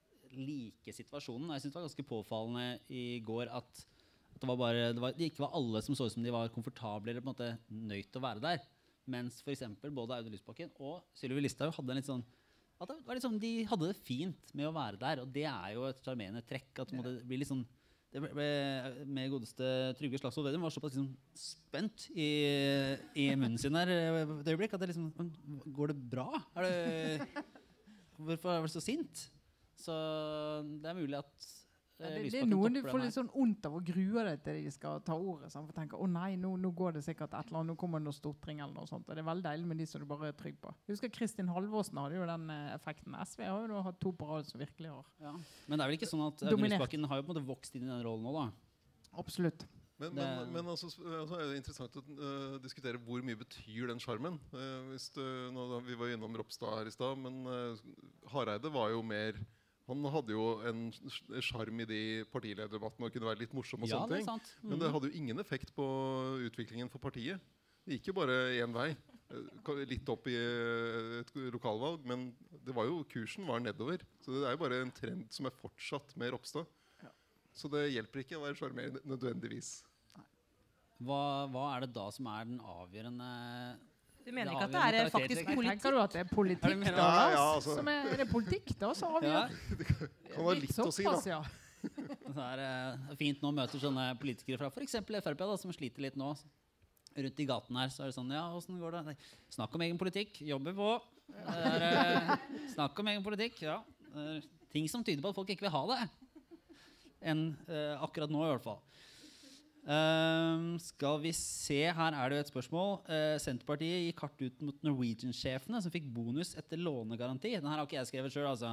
like situasjonen. Jeg synes det var ganske påfallende i går at, at det, var bare, det, var, det ikke var alle som så ut som de var komfortable eller på en måte nøyt til å være der. Mens for eksempel både Audun Lysbakken og Sylvi Listhaug hadde en litt sånn at det var liksom, de hadde det fint med å være der, og det er jo et sjarmerende trekk. At det blir litt sånn det ble, med godeste Trygve Slagsvold Vedum var såpass liksom spent i, i munnen sin der et øyeblikk at det liksom går det bra? Er det, hvorfor er du så sint? Så det er mulig at ja, det, det er noen du får litt sånn ondt av og gruer deg til de skal ta ordet sånn, for å tenke, å nei, nå, nå går det sikkert et eller annet, nå kommer det noe stortring eller noe sånt, og det er veldig deilig med de som du bare er trygg på. Jeg husker Kristin Halvorsen hadde jo den eh, effekten. S V har jo da hatt to på rad som virkelig har ja. Men det er vel ikke sånn at Audun Lysbakken har jo på en måte vokst inn i den rollen nå da? Absolutt. Men, men, men altså, altså er det interessant å uh, diskutere hvor mye betyr den skjermen. Uh, hvis du, nå, vi var innom Ropstad her i sted, men uh, Hareide var jo mer han hadde jo en skjerm i de partilederdebattene og kunne være litt morsom og ja, sånne ting. Mm. Men det hadde jo ingen effekt på utviklingen for partiet. Det gikk jo bare en vei. Litt opp i et lokalvalg, men det var jo, kursen var nedover. Så det er jo bare en trend som er fortsatt med Ropstad. Ja. Så det hjelper ikke å være skjermer nødvendigvis. Hva, hva er det da som er den avgjørende... Du mener ikke at det er faktisk politikk? Tenker du at det er politikk er det da, ja, ja, altså. som er, er det politikk da, så avgjør? Ja. Det kan være litt å si da. Ja. Det er uh, fint nå å møte sånne politikere fra for eksempel F R P da, som sliter litt nå. Rundt i gaten her så er det sånn, ja, hvordan går det? Nei, snakk om egen politikk, jobber på. Det er, uh, snakk om egen politikk, ja. Uh, ting som tyder på at folk ikke vil ha det. Enn uh, akkurat nå i hvert fall. Uh, skal vi se, her er det jo et spørsmål. uh, Senterpartiet gikk hardt ut mot Norwegian-sjefene som fikk bonus etter lånegaranti. Den her har ikke jeg skrevet selv altså.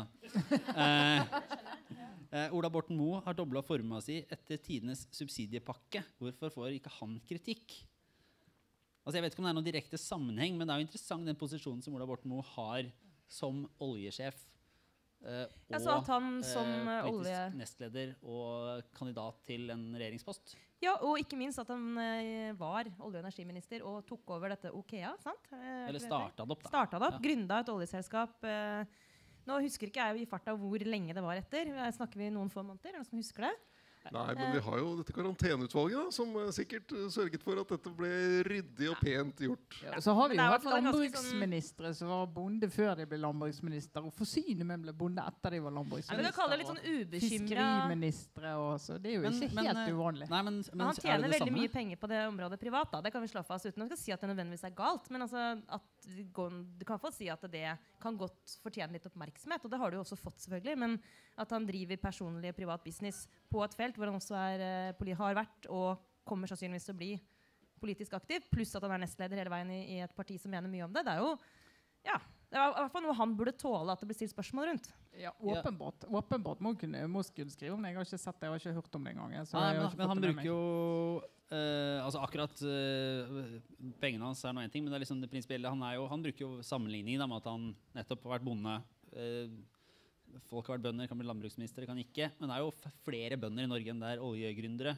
uh, uh, Ola Borten Moe har doblet formuen sin etter tidenes subsidiepakke. Hvorfor får ikke han kritikk? Altså, jeg vet ikke om det er noen direkte sammenheng, men det er jo interessant den posisjonen som Ola Borten Moe har som oljesjef uh, Jeg så at han som uh, uh, politisk olje... nestleder og kandidat til en regjeringspost. Ja, og ikke minst at han eh, var olje- og energiminister og tok over dette OKEA, sant? Eh, Eller startet det opp da. Startet det opp, Ja. gründet et oljeselskap. Eh, nå husker ikke jeg i farta hvor lenge det var etter. Eh, Snakker vi noen få måneder? Er det noen som husker det? Nei, men vi har jo dette karanteneutvalget da, som eh, sikkert eh, sørget for at dette ble ryddig og pent gjort. Ja, så har vi Men det jo er i hatt hvert fall en ganske landbruksministre som var bonde før de ble landbruksminister, og forsynemenn ble bonde etter de var Ja, landbruksminister. men det kaller det litt sånn ubekymret. Fiskeriministre og så. Det er jo Men- ikke men, helt eh, uvanlig. Nei, men, men Men han er det tjener det veldig samme? mye penger på det området privat. Da. Det kan vi slå fast uten å skal si at det nødvendigvis er galt. Men altså, at det går, du kan få si at det kan godt fortjene litt oppmerksomhet. Og det har du jo også fått, selvfølgelig. Men at han driver personlig privat business på et felt hvor han også er, eh, poli- har vært og kommer sannsynligvis til å bli politisk aktiv, pluss at han er nestleder hele veien i, i et parti som mener mye om det, det er jo ja, det er i hvert fall noe han burde tåle at det blir stilt spørsmål rundt. Ja, åpenbart. Åpenbart må kunne må skulle skrive om det. Jeg har ikke sett det, jeg har ikke hørt om det engang. så Nei, jeg har men, ikke men fått han det med bruker meg. jo eh, altså akkurat eh, pengene hans er noe en ting, men det er liksom det prinsipielle. Han, er jo, han bruker jo sammenligning da, med at han nettopp har vært bonde. Eh, folk har vært bønder, kan bli landbruksminister, kan ikke. Men det er jo f- flere bønder i Norge enn det er oljegründere.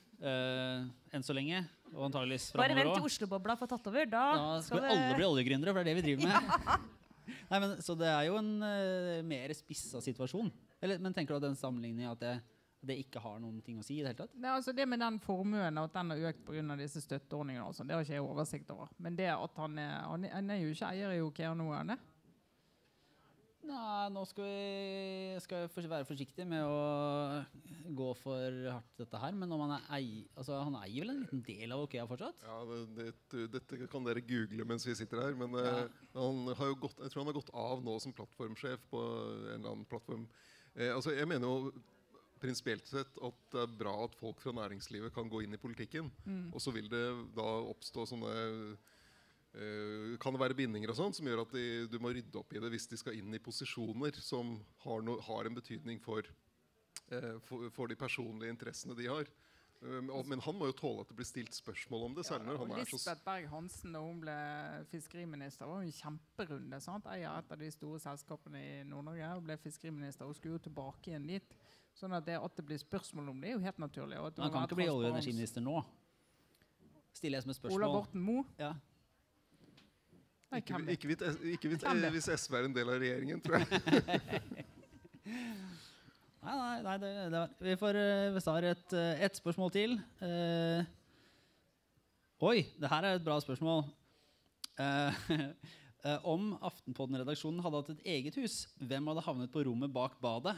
eh, enn så lenge. Og antageligvis Bare fremover vent til også. Oslo-bobla får tatt over. Da, Da skal vi alle bli oljegründere, for det er det vi driver med. Nei, men, så det er jo en uh, mer spissa situasjon. Eller, men tenker du at den sammenligningen at det, det ikke har noen ting å si i det hele tatt? Nei, altså det med den formuen, at den har økt på grunn av disse støtteordningene, og sånn, det har ikke jeg oversikt over. Men det at han er, han er, han er jo ikke eier i OKEA nå, er det? Nei, nå skal vi, skal vi for- være forsiktige med å gå for hardt dette her. Men om han, er ei, altså, han eier vel en liten del av Okea fortsatt? Ja, det, det, Dette kan dere google mens vi sitter her. Men Ja. eh, han har jo gått, jeg tror han har gått av nå som plattformsjef på en eller annen plattform. Eh, altså, jeg mener jo prinsipielt sett at det er bra at folk fra næringslivet kan gå inn i politikken. Mm. Og så vil det da oppstå sånne eh, kan det være bindinger og sånn som gjør at de, du må rydde opp i det hvis de skal inn i posisjoner som har, no, har en betydning for, eh, for, for de personlige interessene de har. Um, og, men han må jo tåle at det blir stilt spørsmål om det. Særlig når han er så Lisbeth Berg-Hansen, da hun ble fiskeriminister, var jo en kjemperunde. Sant? Eier et av de store selskapene i Nord-Norge og ble fiskeriminister. Hun skulle jo tilbake igjen dit. Sånn at det, at det blir spørsmål om det, er jo helt naturlig. Og at Han hun kan har ikke bli olje- og transparens. energiminister nå. Stiller jeg som et spørsmål. Ola Borten Moe? Ja. Nei, Ikke, hvem det? ikke, vidt, ikke vidt, Hvem det? eh, hvis S V er en del av regjeringen, tror jeg. Nei, nei, nei det, det var, vi får uh, vi tar et, uh, et spørsmål til. Uh, oi, det her er et bra spørsmål. Uh, uh, om Aftenpodden-redaksjonen hadde hatt et eget hus, hvem hadde havnet på rommet bak badet?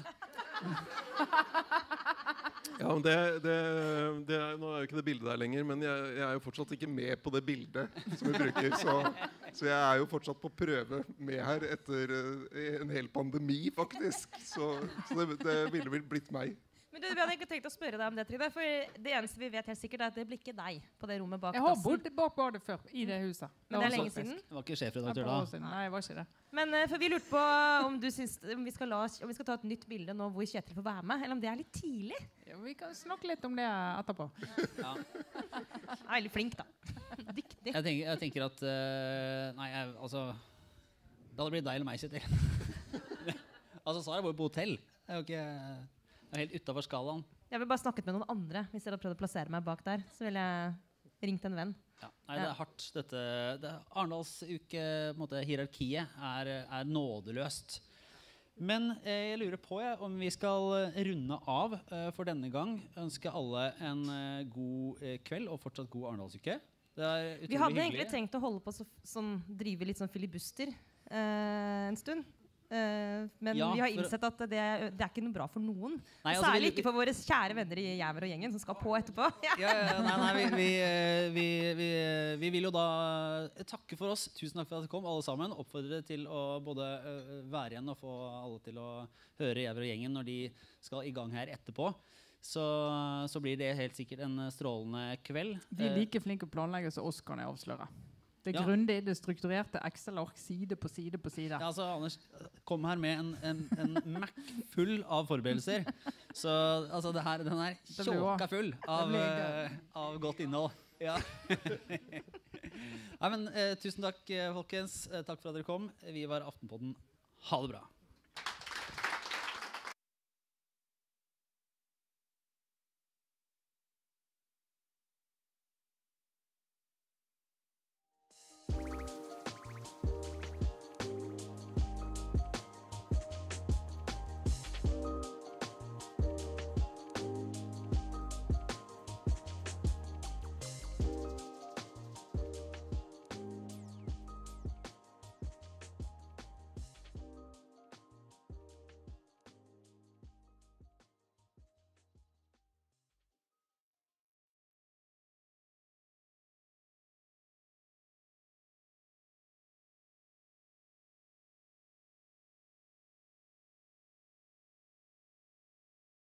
Ja, men det, det, det er, Nå er jo ikke det bildet der lenger, men jeg, jeg er jo fortsatt ikke med på det bildet som vi bruker. Så, så jeg er jo fortsatt på prøve med her etter uh, en hel pandemi, faktisk. Så, så det, det ville vel blitt meg. Men du, vi hadde ikke tenkt å spørre deg om det, Trine. For det eneste vi vet helt sikkert, er at det blir ikke deg på det rommet bak Jeg har dassen. bodd bak badet før, i det huset. Men det er var lenge så siden. frisk. Det var ikke Et sjefredaktør par år da. siden. Nei, jeg var ikke det. Men uh, for vi lurte på om, du syns, om, vi skal la, om vi skal ta et nytt bilde nå hvor Kjetil får være med, eller om det er litt tidlig. Ja, vi kan snakke litt om det etterpå. Ja. Jeg er veldig flink, da. Dyktig. Jeg, tenker, jeg tenker at uh, Nei, jeg, altså det hadde blitt deg eller meg, Kjetil. Altså, Sara bor på hotell. Det er jo ikke det er helt utenfor skalaen. Jeg vil bare snakket med noen andre. Hvis dere hadde prøvd å plassere meg bak der, så ville jeg ringt en venn. Ja. Nei, det Ja. er hardt, dette. Det Arendalsuke, på en måte, hierarkiet er, er nådeløst. Men eh, jeg lurer på jeg, om vi skal runde av eh, for denne gang. Ønske alle en eh, god eh, kveld og fortsatt god Arendalsuke. Det er utrolig Vi hadde hyggelig. egentlig tenkt å holde på så, sånn, drive litt sånn filibuster eh, en stund. Eh, men Ja, vi har for- innsett at det, det er ikke noe bra for noen. Nei, altså, Særlig vi- ikke for våre kjære venner i Jæver og gjengen som skal på etterpå. Ja. Ja, ja, ja, nei, nei, vi, vi, eh, vi, vi, vi vil jo da takke for oss. Tusen takk for at dere kom, alle sammen. Oppfordre dere til å både eh, være igjen og få alle til å høre Jæver og gjengen når de skal i gang her etterpå. Så, så blir det helt sikkert en strålende kveld. De er Eh, like flinke å planlegge som oss, kan jeg avsløre. Det er Ja. grundig, det er strukturerte Excel-ark, side på side på side. ja, altså, Anders kom her med en, en, en Mac full av forberedelser. Så altså, det her, den er Det blir bra. tjåka full av, Det blir gøy. eh, av godt innhold. Ja. Nei, men, eh, tusen takk, eh, folkens. Eh, takk for at dere kom. Vi var Aftenpodden. Ha det bra.